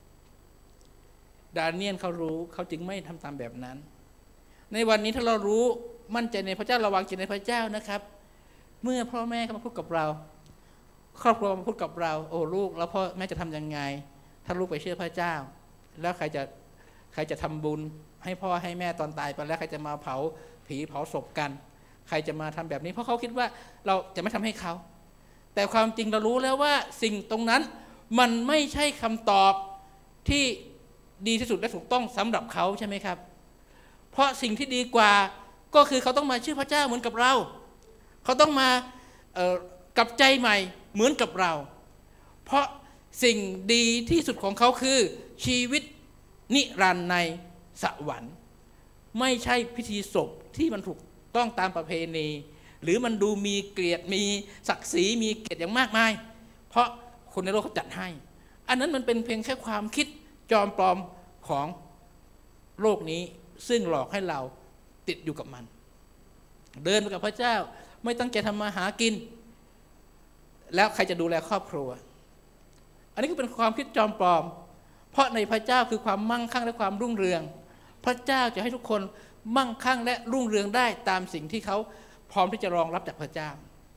Speaker 1: ดาเนียลเขารู้เขาจึงไม่ทำตามแบบนั้นในวันนี้ถ้าเรารู้มั่นใจในพระเจ้าระวังใจในพระเจ้านะครับเมื่อพ่อแม่เขามาพูดกับเราครอบครัวมาพูดกับเราโอ้ลูกแล้วพ่อแม่จะทำยังไงถ้าลูกไปเชื่อพระเจ้าแล้วใครจะทำบุญให้พ่อให้แม่ตอนตายไปแล้วใครจะมาเผาผีเผาศพกันใครจะมาทำแบบนี้เพราะเขาคิดว่าเราจะไม่ทำให้เขาแต่ความจริงเรารู้แล้วว่าสิ่งตรงนั้นมันไม่ใช่คำตอบที่ดีที่สุดและถูกต้องสำหรับเขาใช่ไหมครับเพราะสิ่งที่ดีกว่าก็คือเขาต้องมาเชื่อพระเจ้าเหมือนกับเราเขาต้องมากลับใจใหม่เหมือนกับเราเพราะสิ่งดีที่สุดของเขาคือชีวิตนิรันดร์ในสวรรค์ไม่ใช่พิธีศพที่มันถูกต้องตามประเพณีหรือมันดูมีเกียรติมีศักดิ์ศรีมีเกียรติอย่างมากมายเพราะคนในโลกเขาจัดให้อันนั้นมันเป็นเพียงแค่ความคิดจอมปลอมของโลกนี้ซึ่งหลอกให้เราติดอยู่กับมันเดินไปกับพระเจ้าไม่ตั้งใจทำมาหากินแล้วใครจะดูแลครอบครัวอันนี้ก็เป็นความคิดจอมปลอมเพราะในพระเจ้าคือความมั่งคั่งและความรุ่งเรืองพระเจ้าจะให้ทุกคนมั่งคั่งและรุ่งเรืองได้ตามสิ่งที่เขาพร้อมที่จะรองรับจากพระเจ้า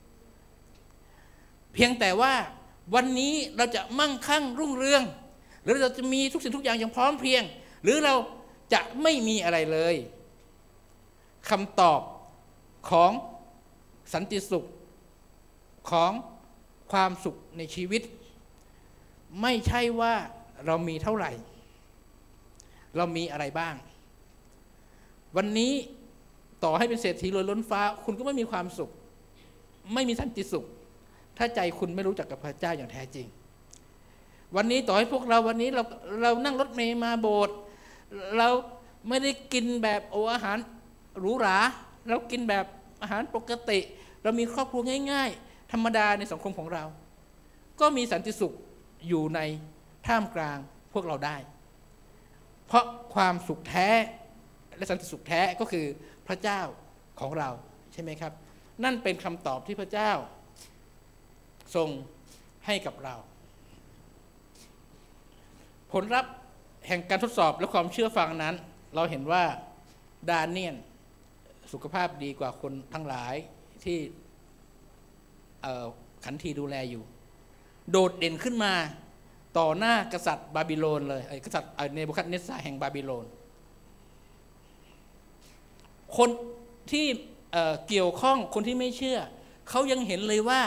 Speaker 1: เพียงแต่ว่าวันนี้เราจะมั่งคั่งรุ่งเรืองหรือเราจะมีทุกสิ่งทุกอย่างอย่างพร้อมเพรียงหรือเราจะไม่มีอะไรเลยคำตอบของสันติสุขของความสุขในชีวิตไม่ใช่ว่าเรามีเท่าไหร่เรามีอะไรบ้างวันนี้ต่อให้เป็นเศรษฐีรวยล้นฟ้าคุณก็ไม่มีความสุขไม่มีสันติสุขถ้าใจคุณไม่รู้จักกับพระเจ้าอย่างแท้จริงวันนี้ต่อให้พวกเราวันนี้เรานั่งรถเมล์มาโบสถ์เราไม่ได้กินแบบอาหารหรูหราเรากินแบบอาหารปกติเรามีครอบครัวง่ายๆธรรมดาในสังคมของเราก็มีสันติสุขอยู่ในท่ามกลางพวกเราได้เพราะความสุขแท้และสันติสุขแท้ก็คือพระเจ้าของเราใช่ไหมครับนั่นเป็นคำตอบที่พระเจ้าทรงให้กับเราผลลัพธ์แห่งการทดสอบและความเชื่อฟังนั้นเราเห็นว่าดาเนียลสุขภาพดีกว่าคนทั้งหลายที่ขันทีดูแลอยู่โดดเด่นขึ้นมาต่อหน้ากษัตริย์บาบิโลนเลยกษัตริย์เนบูคัดเนสซาร์แห่งบาบิโลนคนที่เกี่ยวข้องคนที่ไม่เชื่อเขายังเห็นเลยว่า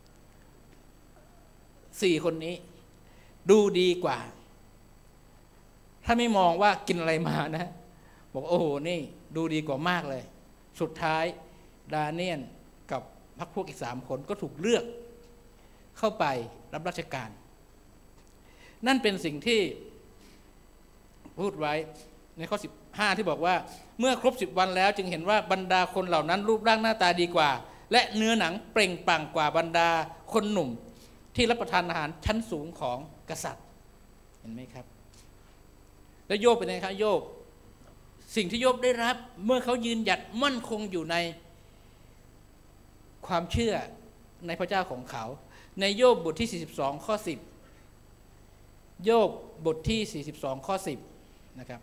Speaker 1: 4 คนนี้ดูดีกว่าถ้าไม่มองว่ากินอะไรมานะบอกโอ้โหนี่ดูดีกว่ามากเลยสุดท้ายดาเนียลกับพรรคพวกอีก3 คนก็ถูกเลือกเข้าไปรับราชการนั่นเป็นสิ่งที่พูดไว้ในข้อ15ที่บอกว่าเมื่อครบ10 วันแล้วจึงเห็นว่าบรรดาคนเหล่านั้นรูปร่างหน้าตาดีกว่าและเนื้อหนังเปล่งปลั่งกว่าบรรดาคนหนุ่มที่รับประทานอาหารชั้นสูงของกษัตริย์เห็นไหมครับแล้วโยบเป็นไงครับโยบสิ่งที่โยบได้รับเมื่อเขายืนหยัดมั่นคงอยู่ในความเชื่อในพระเจ้าของเขาในโยบบทที่42ข้อ10โยบบทที่42ข้อ10นะครับ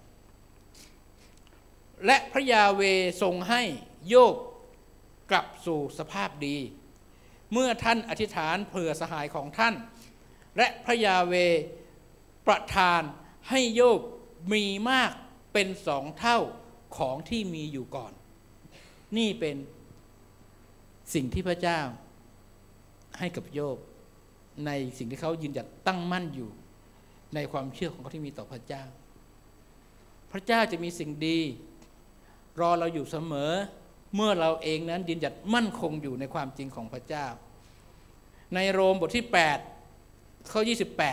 Speaker 1: และพระยาเวห์ทรงให้โยบกลับสู่สภาพดีเมื่อท่านอธิษฐานเผื่อสหายของท่านและพระยาเวห์ประทานให้โยบมีมากเป็น2 เท่าของที่มีอยู่ก่อนนี่เป็นสิ่งที่พระเจ้าให้กับโยบในสิ่งที่เขายืนหยัดตั้งมั่นอยู่ในความเชื่อของเขาที่มีต่อพระเจ้าพระเจ้าจะมีสิ่งดีรอเราอยู่เสมอเมื่อเราเองนั้นยืนหยัดมั่นคงอยู่ในความจริงของพระเจ้าในโรมบทที่8ข้อ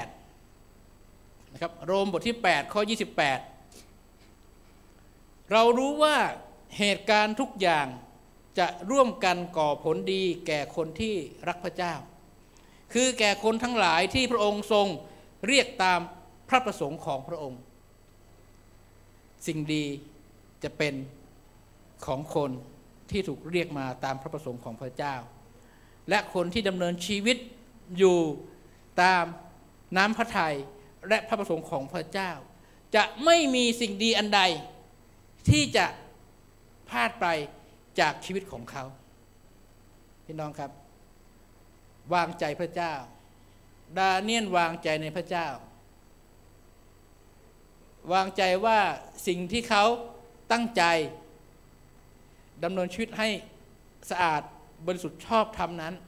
Speaker 1: 28นะครับโรมบทที่8ข้อ28เรารู้ว่าเหตุการณ์ทุกอย่างจะร่วมกันก่อผลดีแก่คนที่รักพระเจ้าคือแก่คนทั้งหลายที่พระองค์ทรงเรียกตามพระประสงค์ของพระองค์สิ่งดีจะเป็นของคนที่ถูกเรียกมาตามพระประสงค์ของพระเจ้าและคนที่ดำเนินชีวิตอยู่ตามน้ำพระทัยและพระประสงค์ของพระเจ้าจะไม่มีสิ่งดีอันใดที่จะพลาดไปจากชีวิตของเขาพี่น้องครับวางใจพระเจ้าดาเนียลวางใจในพระเจ้าวางใจว่าสิ่งที่เขาตั้งใจดำเนินชีวิตให้สะอาดบริสุทธิ์ชอบธรรมนั้น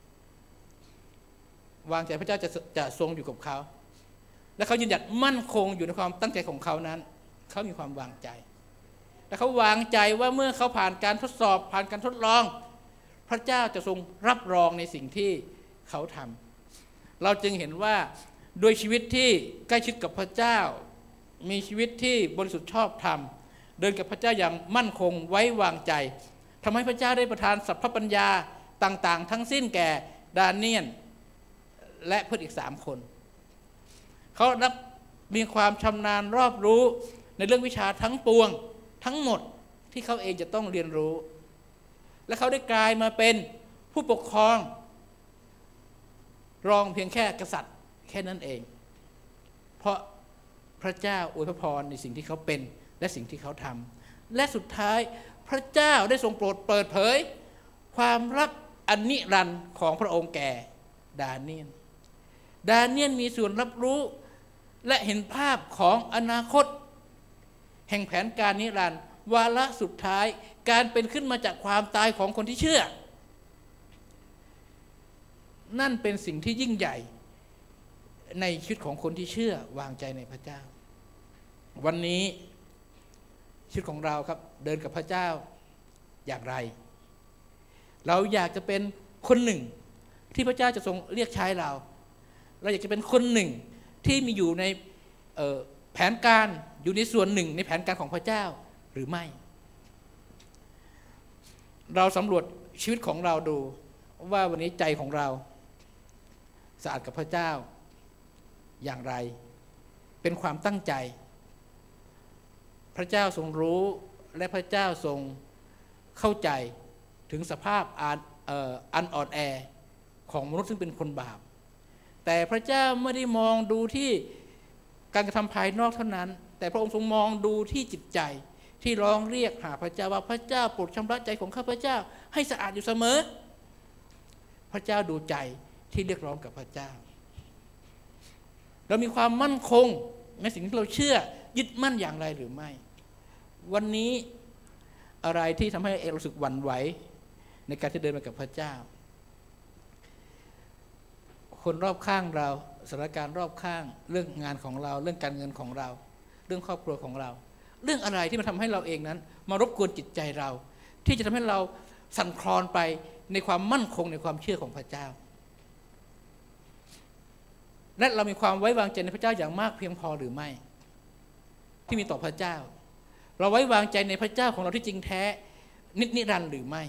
Speaker 1: วางใจพระเจ้าจะทรงอยู่กับเขาและเขายืนหยัดมั่นคงอยู่ในความตั้งใจของเขานั้นเขามีความวางใจและเขาวางใจว่าเมื่อเขาผ่านการทดสอบผ่านการทดลองพระเจ้าจะทรงรับรองในสิ่งที่เขาทำเราจึงเห็นว่าโดยชีวิตที่ใกล้ชิดกับพระเจ้ามีชีวิตที่บริสุทธิ์ชอบธรรมเดินกับพระเจ้าอย่างมั่นคงไว้วางใจทำให้พระเจ้าได้ประทานสัพพปัญญาต่างๆทั้งสิ้นแก่ดาเนียลและเพื่อนอีก3 คนเขารับมีความชำนาญรอบรู้ในเรื่องวิชาทั้งปวงทั้งหมดที่เขาเองจะต้องเรียนรู้และเขาได้กลายมาเป็นผู้ปกครองรองเพียงแค่กษัตริย์แค่นั้นเองเพราะพระเจ้าอวยพระพรในสิ่งที่เขาเป็นและสิ่งที่เขาทำและสุดท้ายพระเจ้าได้ทรงโปรดเปิดเผยความรักอันนิรันดร์ของพระองค์แก่ดาเนียลมีส่วนรับรู้และเห็นภาพของอนาคตแห่งแผนการนิรันดร์วาระสุดท้ายการเป็นขึ้นมาจากความตายของคนที่เชื่อนั่นเป็นสิ่งที่ยิ่งใหญ่ในชีวิตของคนที่เชื่อวางใจในพระเจ้าวันนี้ชีวิตของเราครับเดินกับพระเจ้าอย่างไรเราอยากจะเป็นคนหนึ่งที่พระเจ้าจะทรงเรียกใช้เราอยากจะเป็นคนหนึ่งที่มีอยู่ในแผนการอยู่ในส่วนหนึ่งในแผนการของพระเจ้าหรือไม่เราสำรวจชีวิตของเราดูว่าวันนี้ใจของเราสะอาดกับพระเจ้าอย่างไรเป็นความตั้งใจพระเจ้าทรงรู้และพระเจ้าทรงเข้าใจถึงสภาพอันอ่อนแอของมนุษย์ซึ่งเป็นคนบาปแต่พระเจ้าไม่ได้มองดูที่การกระทำภายนอกเท่านั้นแต่พระองค์ทรงมองดูที่จิตใจที่ร้องเรียกหาพระเจ้าว่าพระเจ้าโปรดชำระใจของข้าพระเจ้าให้สะอาดอยู่เสมอพระเจ้าดูใจที่เรียกร้องกับพระเจ้าเรามีความมั่นคงในสิ่งที่เราเชื่อยึดมั่นอย่างไรหรือไม่วันนี้อะไรที่ทำให้เองรู้สึกหวั่นไหวในการที่เดินไปกับพระเจ้าคนรอบข้างเราสถานการณ์รอบข้างเรื่องงานของเราเรื่องการเงินของเราเรื่องครอบครัวของเราเรื่องอะไรที่มันทำให้เราเองนั้นมารบกวนจิตใจเราที่จะทำให้เราสั่นคลอนไปในความมั่นคงในความเชื่อของพระเจ้าและเรามีความไว้วางใจในพระเจ้าอย่างมากเพียงพอหรือไม่ที่มีต่อพระเจ้าเราไว้วางใจในพระเจ้าของเราที่จริงแท้นิรันดร์หรือไม่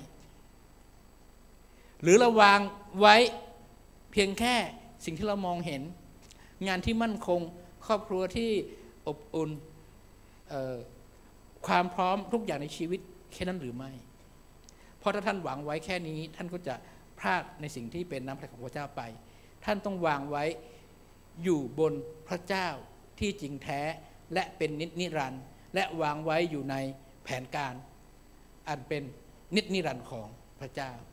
Speaker 1: หรือเราวางไว้เพียงแค่สิ่งที่เรามองเห็นงานที่มั่นคงครอบครัวที่อบอุ่นความพร้อมทุกอย่างในชีวิตแค่นั้นหรือไม่เพราะถ้าท่านหวังไว้แค่นี้ท่านก็จะพลาดในสิ่งที่เป็นน้ำพระทัยของพระเจ้าไปท่านต้องวางไว้อยู่บนพระเจ้าที่จริงแท้และเป็นนิรันดร์และวางไว้อยู่ในแผนการอันเป็นนิรันดร์ของพระเจ้า